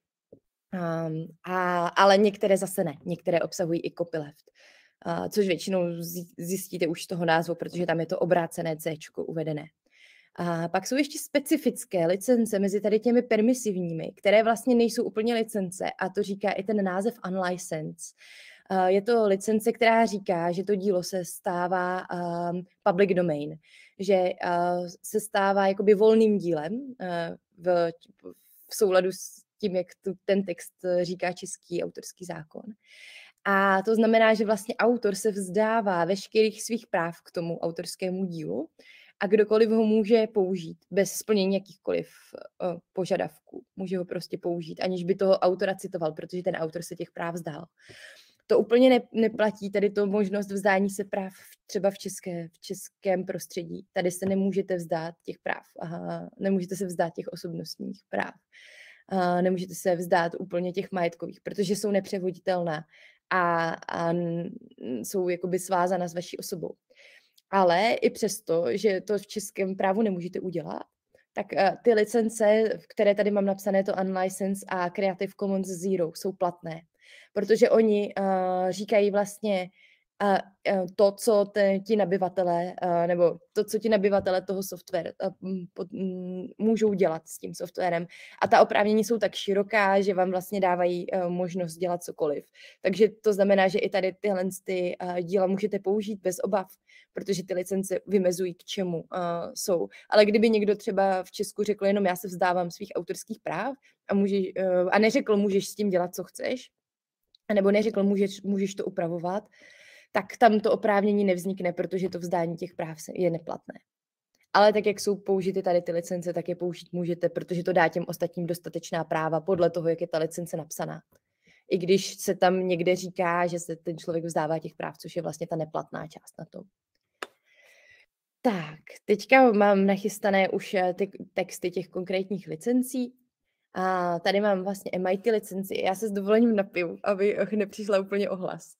um, a, ale některé zase ne. Některé obsahují i copyleft. Uh, což většinou zjistíte už z toho názvu, protože tam je to obrácené C uvedené. A pak jsou ještě specifické licence mezi tady těmi permisivními, které vlastně nejsou úplně licence, a to říká i ten název unlicensed. Je to licence, která říká, že to dílo se stává um, public domain, že uh, se stává jakoby volným dílem uh, v, v souladu s tím, jak tu, ten text říká český autorský zákon. A to znamená, že vlastně autor se vzdává veškerých svých práv k tomu autorskému dílu a kdokoliv ho může použít bez splnění jakýchkoliv uh, požadavků. Může ho prostě použít, aniž by toho autora citoval, protože ten autor se těch práv vzdal. To úplně ne, neplatí tady to možnost vzdání se práv třeba v, české, v českém prostředí. Tady se nemůžete vzdát těch práv. Aha, nemůžete se vzdát těch osobnostních práv. Aha, nemůžete se vzdát úplně těch majetkových, protože jsou nepřevoditelná a, a jsou jakoby svázána s vaší osobou. Ale i přesto, že to v českém právu nemůžete udělat, tak uh, ty licence, které tady mám napsané, to Unlicensed a Creative Commons Zero, jsou platné. Protože oni uh, říkají vlastně uh, uh, to, co te, ti nabyvatelé, uh, nebo to, co ti nabyvatelé toho softwaru uh, pod, um, můžou dělat s tím softwarem. A ta oprávnění jsou tak široká, že vám vlastně dávají uh, možnost dělat cokoliv. Takže to znamená, že i tady tyhle ty, uh, díla můžete použít bez obav, protože ty licence vymezují, k čemu uh, jsou. Ale kdyby někdo třeba v Česku řekl jenom já se vzdávám svých autorských práv a, můžeš, uh, a neřekl, můžeš s tím dělat, co chceš, nebo neřekl, můžeš, můžeš to upravovat, tak tam to oprávnění nevznikne, protože to vzdání těch práv je neplatné. Ale tak, jak jsou použity tady ty licence, tak je použít můžete, protože to dá těm ostatním dostatečná práva podle toho, jak je ta licence napsaná. I když se tam někde říká, že se ten člověk vzdává těch práv, což je vlastně ta neplatná část na to. Tak, teďka mám nachystané už ty texty těch konkrétních licencí. A tady mám vlastně M I T licenci. Já se s dovolením napiju, aby nepřišla úplně ohlas.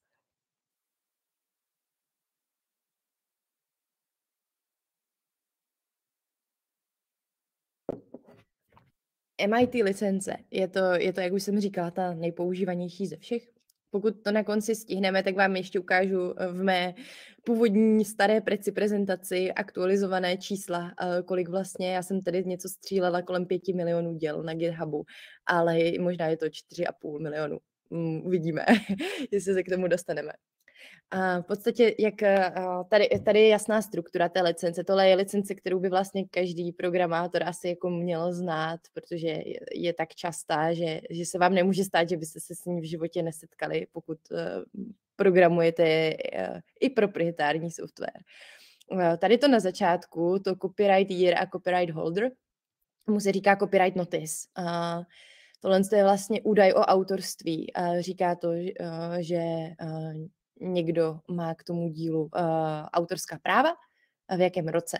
M I T licence, je to, je to, jak už jsem říkala, ta nejpoužívanější ze všech. Pokud to na konci stihneme, tak vám ještě ukážu v mé původní staré preci prezentaci aktualizované čísla, kolik vlastně, já jsem tady něco střílela kolem pěti milionů děl na GitHubu, ale možná je to čtyři a půl milionu. Uvidíme, jestli se k tomu dostaneme. A v podstatě, jak tady, tady je jasná struktura té licence. Tohle je licence, kterou by vlastně každý programátor asi jako měl znát, protože je, je tak častá, že, že se vám nemůže stát, že byste se s ní v životě nesetkali, pokud uh, programujete uh, i proprietární software. Uh, tady to na začátku, to copyright year a copyright holder, mu se říká copyright notice. Uh, tohle je vlastně údaj o autorství. Uh, říká to, uh, že uh, někdo má k tomu dílu uh, autorská práva a v jakém roce.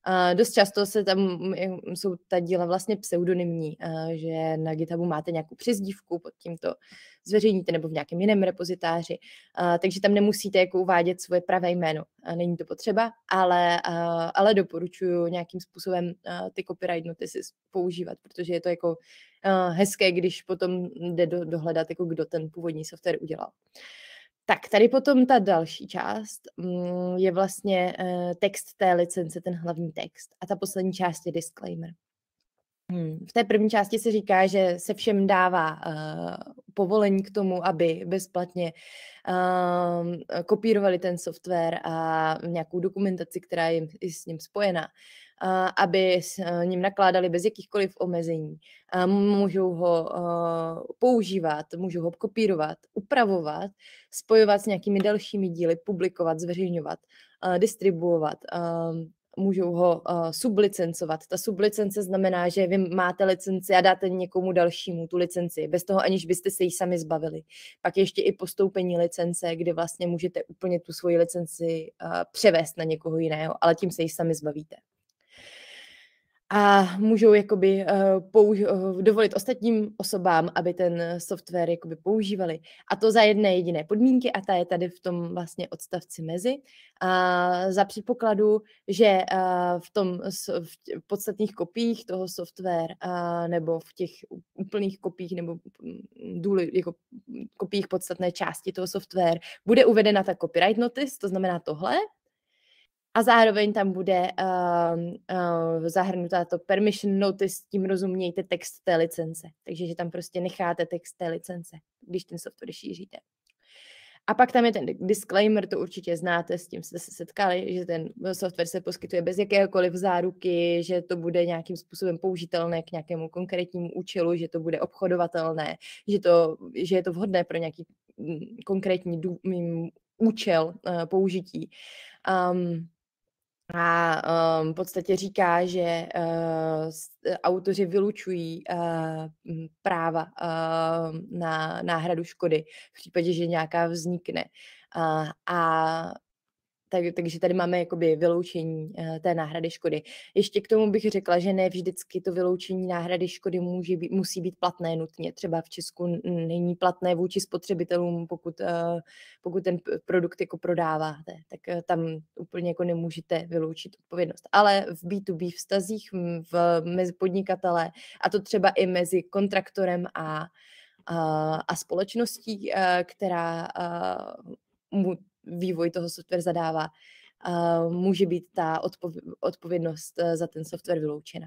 Uh, dost často se tam mm, jsou ta díla vlastně pseudonymní, uh, že na GitHubu máte nějakou přezdívku, pod tímto zveřejníte nebo v nějakém jiném repozitáři, uh, takže tam nemusíte jako uvádět svoje pravé jméno. Uh, není to potřeba, ale, uh, ale doporučuji nějakým způsobem uh, ty copyright notices používat, protože je to jako uh, hezké, když potom jde do, dohledat, jako kdo ten původní software udělal. Tak tady potom ta další část mm, je vlastně uh, text té licence, ten hlavní text. A ta poslední část je disclaimer. Hmm. V té první části se říká, že se všem dává uh, povolení k tomu, aby bezplatně uh, kopírovali ten software a nějakou dokumentaci, která je s ním spojená, uh, aby s uh, ním nakládali bez jakýchkoliv omezení. Uh, můžou ho uh, používat, můžou ho kopírovat, upravovat, spojovat s nějakými dalšími díly, publikovat, zveřejňovat, uh, distribuovat, uh, můžou ho uh, sublicencovat. Ta sublicence znamená, že vy máte licenci a dáte někomu dalšímu tu licenci, bez toho aniž byste se jí sami zbavili. Pak ještě i postoupení licence, kdy vlastně můžete úplně tu svoji licenci uh, převést na někoho jiného, ale tím se jí sami zbavíte. A můžou jakoby uh, použ- uh, dovolit ostatním osobám, aby ten software jakoby používali. A to za jedné jediné podmínky, a ta je tady v tom vlastně odstavci mezi. A za předpokladu, že uh, v tom v podstatných kopiích toho software uh, nebo v těch úplných kopiích nebo důli, jako kopiích podstatné části toho software bude uvedena ta copyright notice, to znamená tohle. A zároveň tam bude uh, uh, zahrnutá to permission notice, tím rozumějte text té licence. Takže že tam prostě necháte text té licence, když ten software šíříte. A pak tam je ten disclaimer, to určitě znáte, s tím jste se setkali, že ten software se poskytuje bez jakéhokoliv záruky, že to bude nějakým způsobem použitelné k nějakému konkrétnímu účelu, že to bude obchodovatelné, že, to, že je to vhodné pro nějaký konkrétní dů, účel uh, použití. Um, A um, v podstatě říká, že uh, autoři vylučují uh, práva uh, na náhradu škody v případě, že nějaká vznikne. Uh, a tak, takže tady máme jakoby vyloučení uh, té náhrady škody. Ještě k tomu bych řekla, že ne vždycky to vyloučení náhrady škody může být, musí být platné nutně. Třeba v Česku není platné vůči spotřebitelům, pokud, uh, pokud ten produkt jako prodáváte, tak uh, tam úplně jako nemůžete vyloučit odpovědnost. Ale v bé dvě bé vztazích v, mezi podnikatele, a to třeba i mezi kontraktorem a, a, a společností, uh, která uh, mu vývoj toho software zadává, uh, může být ta odpov- odpovědnost uh, za ten software vyloučena.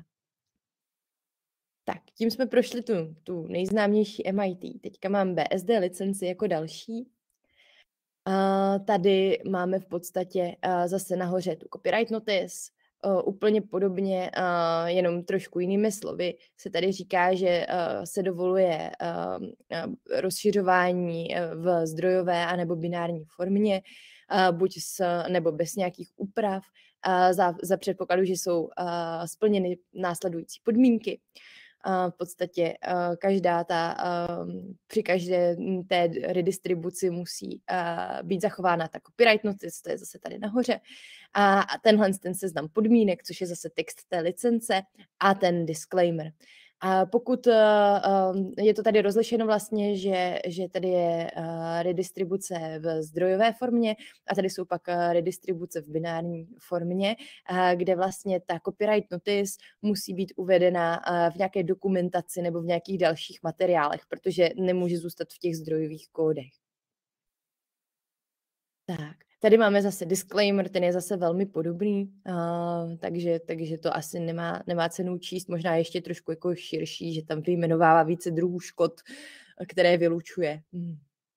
Tak, tím jsme prošli tu, tu nejznámější M I T. Teďka mám B S D licenci jako další. Uh, tady máme v podstatě uh, zase nahoře tu copyright notice, Uh, úplně podobně, uh, jenom trošku jinými slovy, se tady říká, že uh, se dovoluje uh, uh, rozšiřování uh, v zdrojové anebo binární formě, uh, buď s, nebo bez nějakých úprav, uh, za, za předpokladu, že jsou uh, splněny následující podmínky. Uh, v podstatě uh, každá ta, uh, při každé té redistribuci musí uh, být zachována ta copyright notice, to je zase tady nahoře, a tenhle ten seznam podmínek, což je zase text té licence a ten disclaimer. A pokud uh, je to tady rozlišeno vlastně, že, že tady je uh, redistribuce v zdrojové formě a tady jsou pak uh, redistribuce v binární formě, uh, kde vlastně ta copyright notice musí být uvedena uh, v nějaké dokumentaci nebo v nějakých dalších materiálech, protože nemůže zůstat v těch zdrojových kódech. Tak. Tady máme zase disclaimer, ten je zase velmi podobný, uh, takže, takže to asi nemá, nemá cenu číst, možná ještě trošku jako širší, že tam vyjmenovává více druhů škod, které vylučuje. Hmm.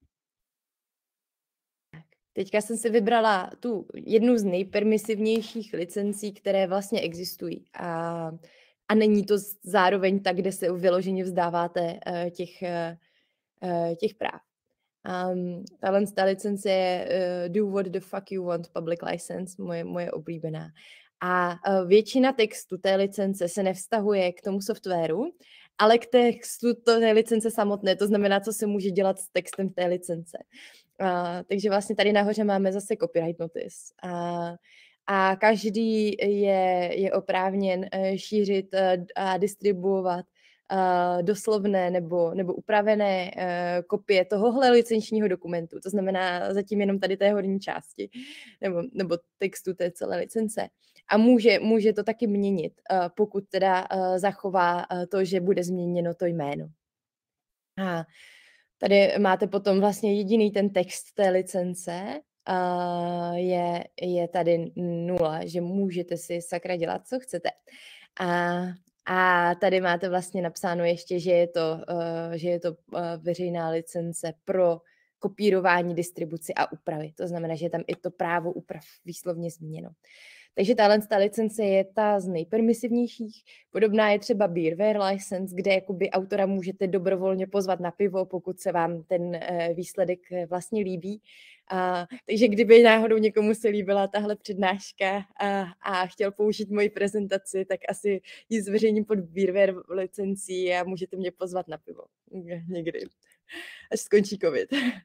Tak. Teďka jsem si vybrala tu jednu z nejpermisivnějších licencí, které vlastně existují. A, a není to zároveň tak, kde se vyloženě vzdáváte uh, těch, uh, těch práv. Um, tahle ta licence je uh, Do What the Fuck You Want Public License, moje, moje oblíbená. A uh, většina textu té licence se nevztahuje k tomu softwaru, ale k textu té licence samotné, to znamená, co se může dělat s textem té licence. Uh, takže vlastně tady nahoře máme zase copyright notice. Uh, a každý je, je oprávněn uh, šířit uh, a distribuovat uh, doslovné nebo, nebo upravené uh, kopie tohohle licenčního dokumentu, to znamená zatím jenom tady té horní části nebo, nebo textu té celé licence. A může, může to taky měnit, uh, pokud teda uh, zachová uh, to, že bude změněno to jméno. A tady máte potom vlastně jediný ten text té licence, uh, je, je tady nula, že můžete si sakra dělat, co chcete. A, a tady máte vlastně napsáno ještě, že je to, uh, že je to uh, veřejná licence pro kopírování, distribuci a úpravy. To znamená, že je tam i to právo úprav výslovně zmíněno. Takže tahle ta licence je ta z nejpermisivnějších. Podobná je třeba Beerware license, kde jakoby autora můžete dobrovolně pozvat na pivo, pokud se vám ten uh, výsledek vlastně líbí. A, takže kdyby náhodou někomu se líbila tahle přednáška a, a chtěl použít moji prezentaci, tak asi ji zveřejním pod Beerware licencí a můžete mě pozvat na pivo někdy, až skončí covid.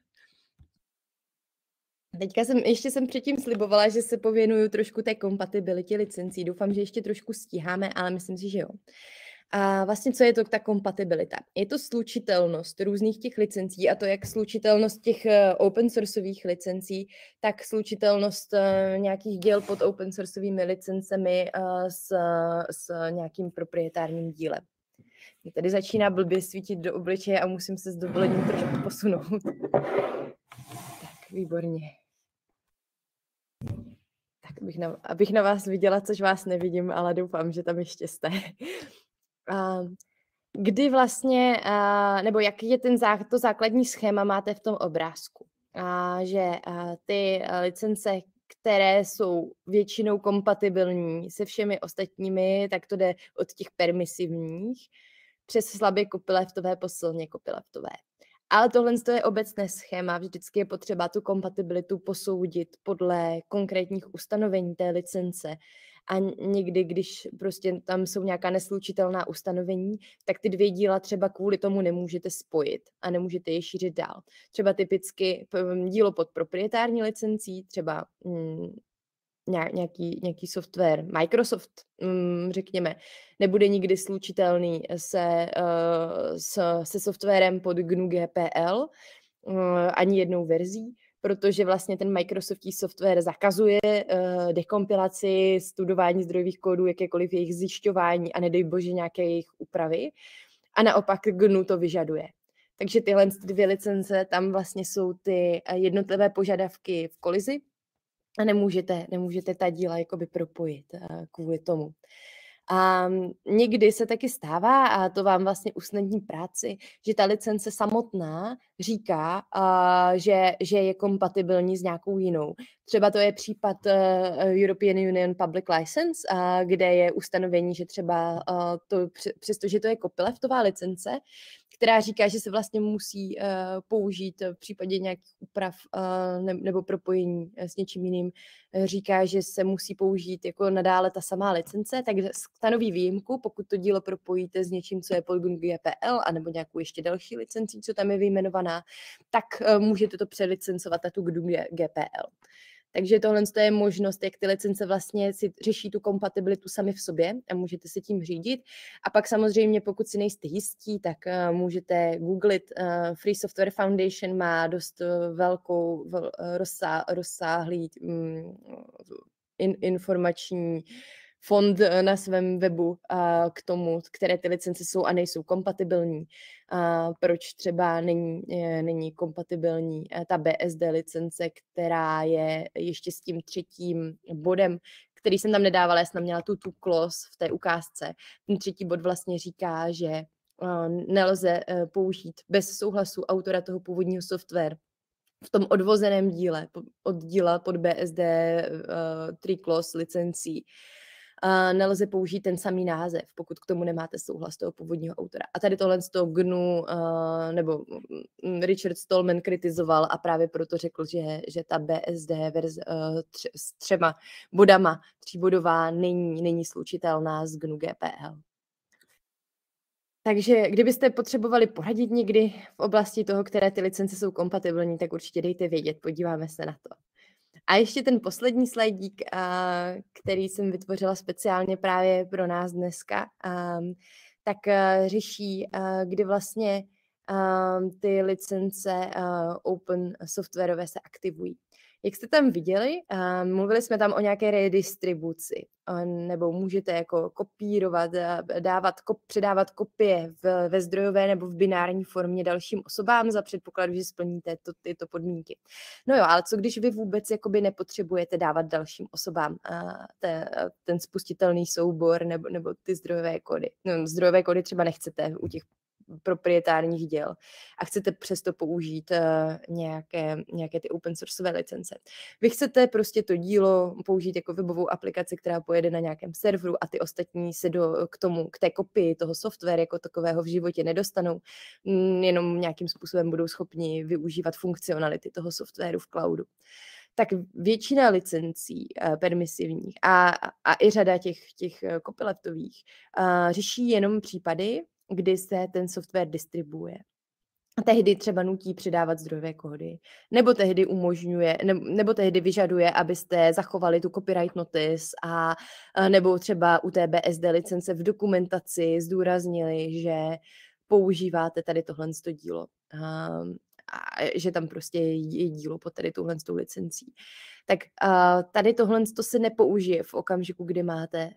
Teďka jsem, ještě jsem předtím slibovala, že se pověnuju trošku té kompatibilitě licencí. Doufám, že ještě trošku stíháme, ale myslím si, že jo. A vlastně co je to ta kompatibilita? Je to slučitelnost různých těch licencí, a to jak slučitelnost těch open sourceových licencí, tak slučitelnost nějakých děl pod open sourceovými licencemi s, s nějakým proprietárním dílem. Mě tady začíná blbě svítit do obličeje a musím se s dovolením trošku posunout. Tak, výborně. Tak abych na, abych na vás viděla, což vás nevidím, ale doufám, že tam ještě jste. A kdy vlastně, a, nebo jaký je ten zá, to základní schéma máte v tom obrázku. A, že a, ty a, licence, které jsou většinou kompatibilní se všemi ostatními, tak to jde od těch permisivních přes slabě copyleftové po silně copyleftové. Ale tohle je obecné schéma, vždycky je potřeba tu kompatibilitu posoudit podle konkrétních ustanovení té licence. A někdy, když prostě tam jsou nějaká neslučitelná ustanovení, tak ty dvě díla třeba kvůli tomu nemůžete spojit a nemůžete je šířit dál. Třeba typicky dílo pod proprietární licencí, třeba mm, nějaký, nějaký software, Microsoft, mm, řekněme, nebude nikdy slučitelný se, uh, s, se softwarem pod G N U G P L uh, ani jednou verzí, protože vlastně ten Microsoftí software zakazuje uh, dekompilaci, studování zdrojových kódů, jakékoliv jejich zjišťování a nedej bože nějaké jejich úpravy. A naopak G N U to vyžaduje. Takže tyhle dvě licence, tam vlastně jsou ty jednotlivé požadavky v kolizi, a nemůžete, nemůžete ta díla jakoby propojit uh, kvůli tomu. A někdy se taky stává, a to vám vlastně usnadní práci, že ta licence samotná říká, uh, že, že je kompatibilní s nějakou jinou. Třeba to je případ uh, European Union Public License, uh, kde je ustanovení, že třeba uh, to, přestože to je copyleftová licence, která říká, že se vlastně musí uh, použít v případě nějakých úprav uh, ne, nebo propojení s něčím jiným, říká, že se musí použít jako nadále ta samá licence, takže stanoví výjimku, pokud to dílo propojíte s něčím, co je pod G N U G P L, anebo nějakou ještě další licencí, co tam je vyjmenovaná, tak uh, můžete to přelicencovat na tu G N U G P L. Takže tohle je možnost, jak ty licence vlastně si řeší tu kompatibilitu sami v sobě a můžete se tím řídit. A pak samozřejmě, pokud si nejste jistí, tak uh, můžete googlit. Uh, Free Software Foundation má dost uh, velkou, vel, uh, rozsá, rozsáhlý um, in, informační fond na svém webu a k tomu, které ty licence jsou a nejsou kompatibilní. A proč třeba není, není kompatibilní ta B S D licence, která je ještě s tím třetím bodem, který jsem tam nedávala, já jsem tam měla tu, tu clause v té ukázce. Ten třetí bod vlastně říká, že nelze použít bez souhlasu autora toho původního softwaru v tom odvozeném díle, od díla pod B S D uh, three clause licencí. Uh, nelze použít ten samý název, pokud k tomu nemáte souhlas toho původního autora. A tady tohle z toho G N U uh, nebo Richard Stallman kritizoval a právě proto řekl, že, že ta B S D verze uh, tři, s třema bodama, tříbodová, není, není slučitelná s G N U G P L. Takže kdybyste potřebovali poradit někdy v oblasti toho, které ty licence jsou kompatibilní, tak určitě dejte vědět, podíváme se na to. A ještě ten poslední slajdík, a, který jsem vytvořila speciálně právě pro nás dneska, a, tak a, řeší, a, kdy vlastně a, ty licence a, open softwarové se aktivují. Jak jste tam viděli, a, mluvili jsme tam o nějaké redistribuci, a, nebo můžete jako kopírovat, a, dávat, kop, předávat kopie v, ve zdrojové nebo v binární formě dalším osobám za předpokladu, že splníte to, tyto podmínky. No jo, ale co když vy vůbec jakoby nepotřebujete dávat dalším osobám a te, ten spustitelný soubor nebo, nebo ty zdrojové kódy. No, zdrojové kódy třeba nechcete u těch proprietárních děl a chcete přesto použít uh, nějaké, nějaké ty open sourceové licence. Vy chcete prostě to dílo použít jako webovou aplikaci, která pojede na nějakém serveru a ty ostatní se do, k tomu, k té kopii toho software jako takového v životě nedostanou, jenom nějakým způsobem budou schopni využívat funkcionality toho softwaru v cloudu. Tak většina licencí uh, permisivních a, a i řada těch, těch copyleftových uh, řeší jenom případy, kdy se ten software distribuuje. A tehdy třeba nutí přidávat zdrojové kódy, nebo tehdy umožňuje, ne, nebo tehdy vyžaduje, abyste zachovali tu copyright notice a nebo třeba u té B S D licence v dokumentaci zdůraznili, že používáte tady tohle dílo. Um, a že tam prostě je dílo pod tady touhle licencí. Tak uh, tady tohle to se nepoužije v okamžiku, kdy máte,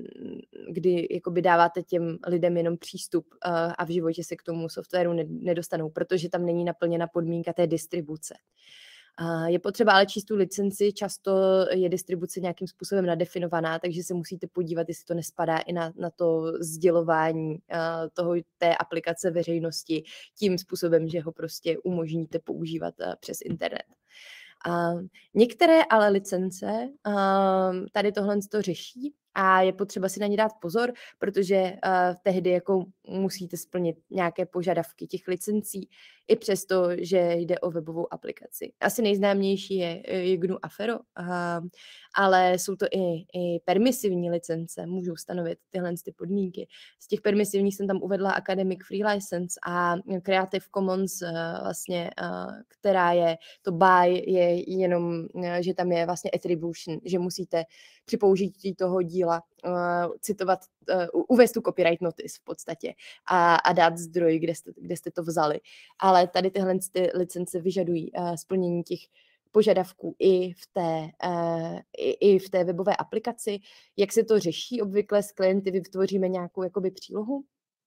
kdy jakoby dáváte těm lidem jenom přístup uh, a v životě se k tomu softwaru nedostanou, protože tam není naplněna podmínka té distribuce. Uh, je potřeba ale číst tu licenci, často je distribuce nějakým způsobem nadefinovaná, takže se musíte podívat, jestli to nespadá i na, na to sdělování uh, toho, té aplikace veřejnosti tím způsobem, že ho prostě umožníte používat uh, přes internet. Uh, některé ale licence uh, tady tohle to řeší a je potřeba si na ně dát pozor, protože uh, tehdy jako musíte splnit nějaké požadavky těch licencí, i přesto, že jde o webovou aplikaci. Asi nejznámější je, je G N U Affero, uh, ale jsou to i, i permisivní licence, můžou stanovit tyhle ty podmínky. Z těch permisivních jsem tam uvedla Academic Free License a Creative Commons, uh, vlastně, uh, která je, to buy je jenom, uh, že tam je vlastně attribution, že musíte při použití toho díla uh, citovat, uh, uvést tu copyright notice v podstatě a, a dát zdroj, kde jste, kde jste to vzali. Ale tady tyhle ty licence vyžadují uh, splnění těch požadavků i v, té, uh, i, i v té webové aplikaci. Jak se to řeší? Obvykle s klienty vytvoříme nějakou jakoby přílohu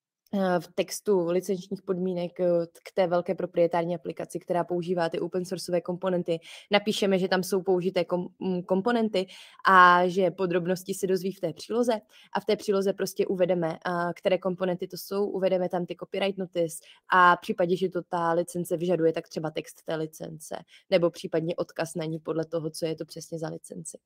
v textu licenčních podmínek k té velké proprietární aplikaci, která používá ty open sourceové komponenty. Napíšeme, že tam jsou použité kom- komponenty a že podrobnosti se dozví v té příloze a v té příloze prostě uvedeme, které komponenty to jsou, uvedeme tam ty copyright notice a v případě, že to ta licence vyžaduje, tak třeba text té licence nebo případně odkaz na ní podle toho, co je to přesně za licenci.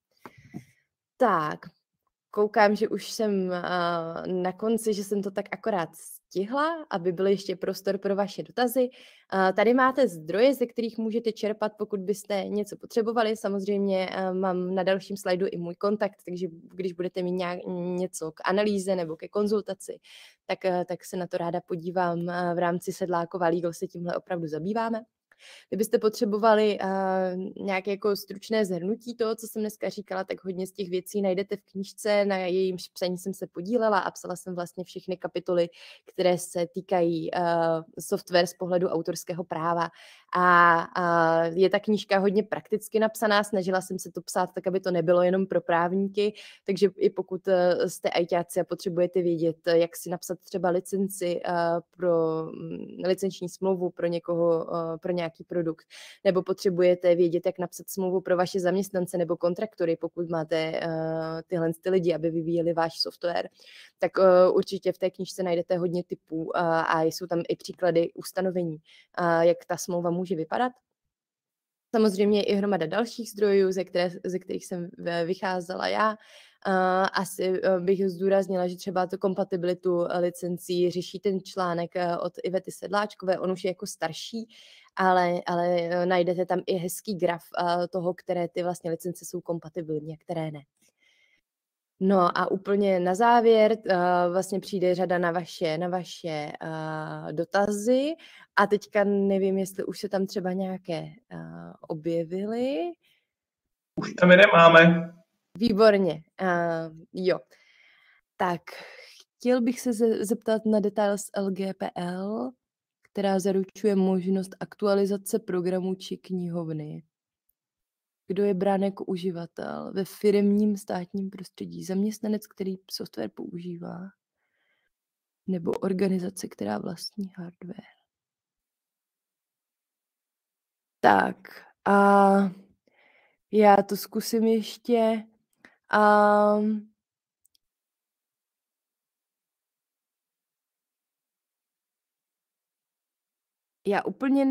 Tak, koukám, že už jsem uh, na konci, že jsem to tak akorát stihla, aby byl ještě prostor pro vaše dotazy. Uh, tady máte zdroje, ze kterých můžete čerpat, pokud byste něco potřebovali. Samozřejmě uh, mám na dalším slajdu i můj kontakt, takže když budete mít nějak, něco k analýze nebo ke konzultaci, tak, uh, tak se na to ráda podívám. Uh, v rámci Sedlákova Legal se tímhle opravdu zabýváme. Kdybyste potřebovali uh, nějaké jako stručné shrnutí toho, co jsem dneska říkala, tak hodně z těch věcí najdete v knížce, na jejímž psaní jsem se podílela a psala jsem vlastně všechny kapitoly, které se týkají uh, software z pohledu autorského práva. A uh, je ta knížka hodně prakticky napsaná, snažila jsem se to psát tak, aby to nebylo jenom pro právníky, takže i pokud uh, jste ajťáci a potřebujete vědět, jak si napsat třeba licenci uh, pro um, licenční smlouvu pro někoho, uh, pro nějaký produkt, nebo potřebujete vědět, jak napsat smlouvu pro vaše zaměstnance nebo kontraktory, pokud máte uh, tyhle ty lidi, aby vyvíjeli váš software, tak uh, určitě v té knížce najdete hodně typů uh, a jsou tam i příklady ustanovení, uh, jak ta smlouva může vypadat. Samozřejmě i hromada dalších zdrojů, ze, které, ze kterých jsem vycházela já. Uh, asi uh, bych zdůraznila, že třeba tu kompatibilitu licencí řeší ten článek uh, od Ivety Sedláčkové, on už je jako starší, ale, ale uh, najdete tam i hezký graf uh, toho, které ty vlastně licence jsou kompatibilní a které ne. No a úplně na závěr uh, vlastně přijde řada na vaše, na vaše uh, dotazy a teďka nevím, jestli už se tam třeba nějaké uh, objevily. Už tam jeden máme. Výborně. Uh, jo. Tak, chtěl bych se zeptat na Details L G P L, která zaručuje možnost aktualizace programu či knihovny. Kdo je brán jako uživatel ve firemním státním prostředí? Zaměstnanec, který software používá? Nebo organizace, která vlastní hardware? Tak a já to zkusím ještě. Um, já úplně...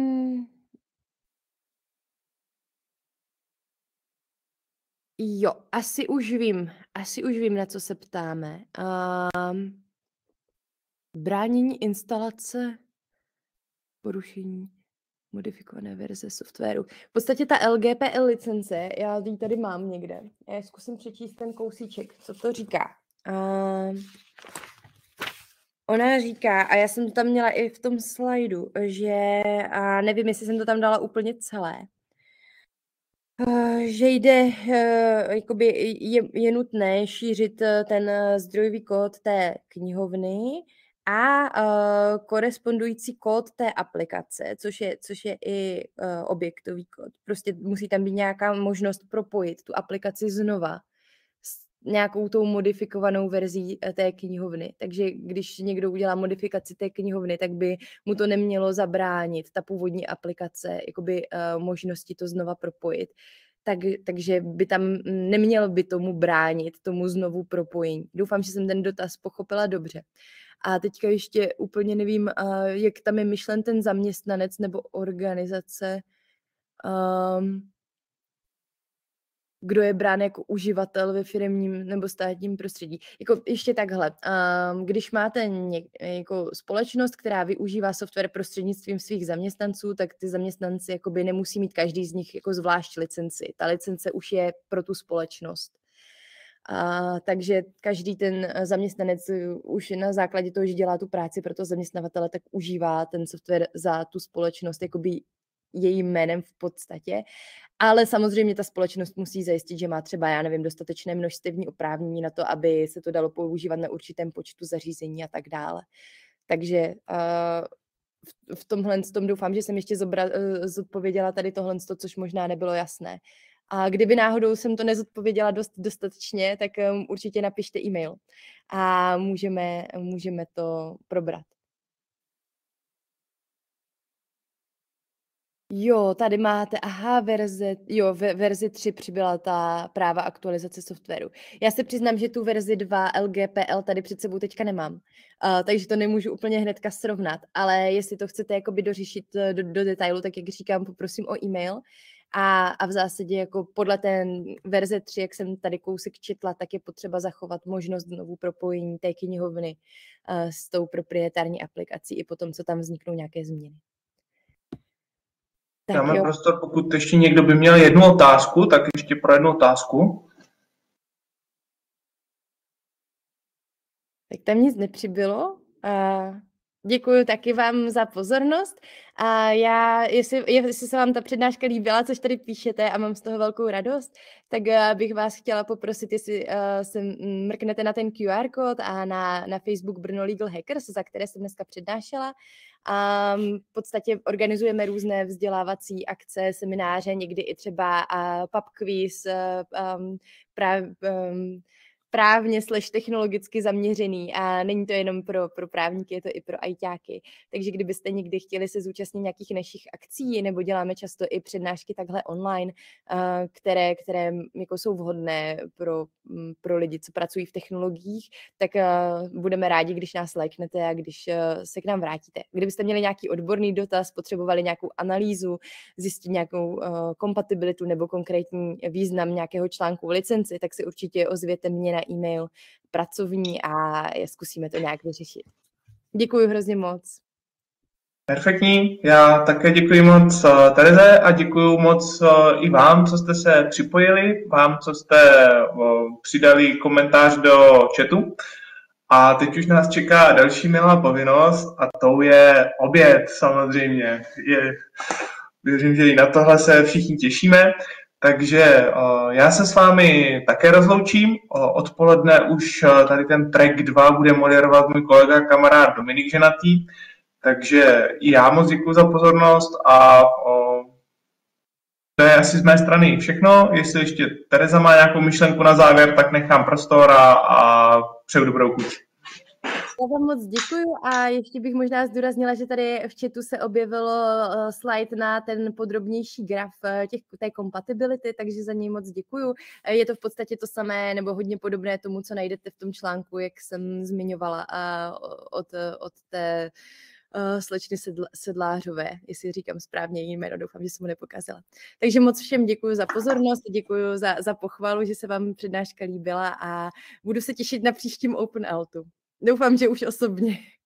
Jo, asi už vím, asi už vím, na co se ptáme. Um, bránění instalace, porušení modifikované verze softwaru. V podstatě ta L G P L licence, já ji tady mám někde. Já zkusím přečíst ten kousíček, co to říká. Um, ona říká, a já jsem to tam měla i v tom slajdu, že, a nevím, jestli jsem to tam dala úplně celé, že jde, jakoby je, je nutné šířit ten zdrojový kód té knihovny a uh, korespondující kód té aplikace, což je, což je i uh, objektový kód. Prostě musí tam být nějaká možnost propojit tu aplikaci znova s nějakou tou modifikovanou verzí té knihovny. Takže když někdo udělá modifikaci té knihovny, tak by mu to nemělo zabránit, ta původní aplikace, jakoby uh, možnosti to znova propojit. Tak, takže by tam nemělo by tomu bránit, tomu znovu propojení. Doufám, že jsem ten dotaz pochopila dobře. A teďka ještě úplně nevím, uh, jak tam je myšlen ten zaměstnanec nebo organizace, um, kdo je brán jako uživatel ve firemním nebo státním prostředí. Jako ještě takhle, um, když máte něk, jako společnost, která využívá software prostřednictvím svých zaměstnanců, tak ty zaměstnanci jakoby nemusí mít každý z nich jako zvlášť licenci. Ta licence už je pro tu společnost. A, takže každý ten zaměstnanec už na základě toho, že dělá tu práci pro to zaměstnavatele, tak užívá ten software za tu společnost jakoby jejím jménem v podstatě. Ale samozřejmě ta společnost musí zajistit, že má třeba, já nevím, dostatečné množstevní oprávnění na to, aby se to dalo používat na určitém počtu zařízení a tak dále. Takže uh, v, v tomhle tom doufám, že jsem ještě zobra, uh, zodpověděla tady tohle, což možná nebylo jasné. A kdyby náhodou jsem to nezodpověděla dost dostatečně, tak um, určitě napište e-mail a můžeme, můžeme to probrat. Jo, tady máte, aha, verze, jo, ve, verzi tři přibyla ta práva aktualizace softwaru. Já se přiznám, že tu verzi dva L G P L tady před sebou teďka nemám, uh, takže to nemůžu úplně hnedka srovnat, ale jestli to chcete jakoby dořešit do, do detailu, tak jak říkám, poprosím o e-mail a, a v zásadě jako podle té verze tři, jak jsem tady kousek četla, tak je potřeba zachovat možnost znovu propojení té knihovny uh, s tou proprietární aplikací i potom, co tam vzniknou nějaké změny. Dáme prostor, pokud ještě někdo by měl jednu otázku, tak ještě pro jednu otázku. Tak tam nic nepřibylo. Děkuji taky vám za pozornost. A já, jestli, jestli se vám ta přednáška líbila, což tady píšete a mám z toho velkou radost, tak bych vás chtěla poprosit, jestli se mrknete na ten Q R kód a na, na Facebook Brno Legal Hackers, za které jsem dneska přednášela. A v podstatě organizujeme různé vzdělávací akce, semináře, někdy i třeba pub quiz, um, prav, um, právně slash technologicky zaměřený a není to jenom pro, pro právníky, je to i pro ajťáky. Takže kdybyste někdy chtěli se zúčastnit nějakých našich akcí, nebo děláme často i přednášky takhle online, které, které jako jsou vhodné pro, pro lidi, co pracují v technologiích, tak budeme rádi, když nás lajknete a když se k nám vrátíte. Kdybyste měli nějaký odborný dotaz, potřebovali nějakou analýzu, zjistit nějakou kompatibilitu nebo konkrétní význam nějakého článku v licenci, tak si určitě ozvěte mě na e-mail pracovní a zkusíme to nějak vyřešit. Děkuji hrozně moc. Perfektní, já také děkuji moc Tereze a děkuji moc i vám, co jste se připojili, vám, co jste přidali komentář do chatu. A teď už nás čeká další milá povinnost a tou je oběd samozřejmě. Je, věřím, že i na tohle se všichni těšíme. Takže uh, já se s vámi také rozloučím. Uh, odpoledne už uh, tady ten track dva bude moderovat můj kolega, kamarád Dominik Ženatý. Takže i já moc děkuji za pozornost a uh, to je asi z mé strany všechno. Jestli ještě Tereza má nějakou myšlenku na závěr, tak nechám prostor a, a přeju dobrou chuť. Já vám moc děkuju a ještě bych možná zdůraznila, že tady v chatu se objevilo slide na ten podrobnější graf těch, té kompatibility, takže za něj moc děkuju. Je to v podstatě to samé nebo hodně podobné tomu, co najdete v tom článku, jak jsem zmiňovala od, od té Uh, slečny sedl, Sedlářové, jestli říkám správně její jméno, doufám, že jsem mu nepokazila. Takže moc všem děkuji za pozornost, děkuji za, za pochvalu, že se vám přednáška líbila a budu se těšit na příštím Open Altu. Doufám, že už osobně.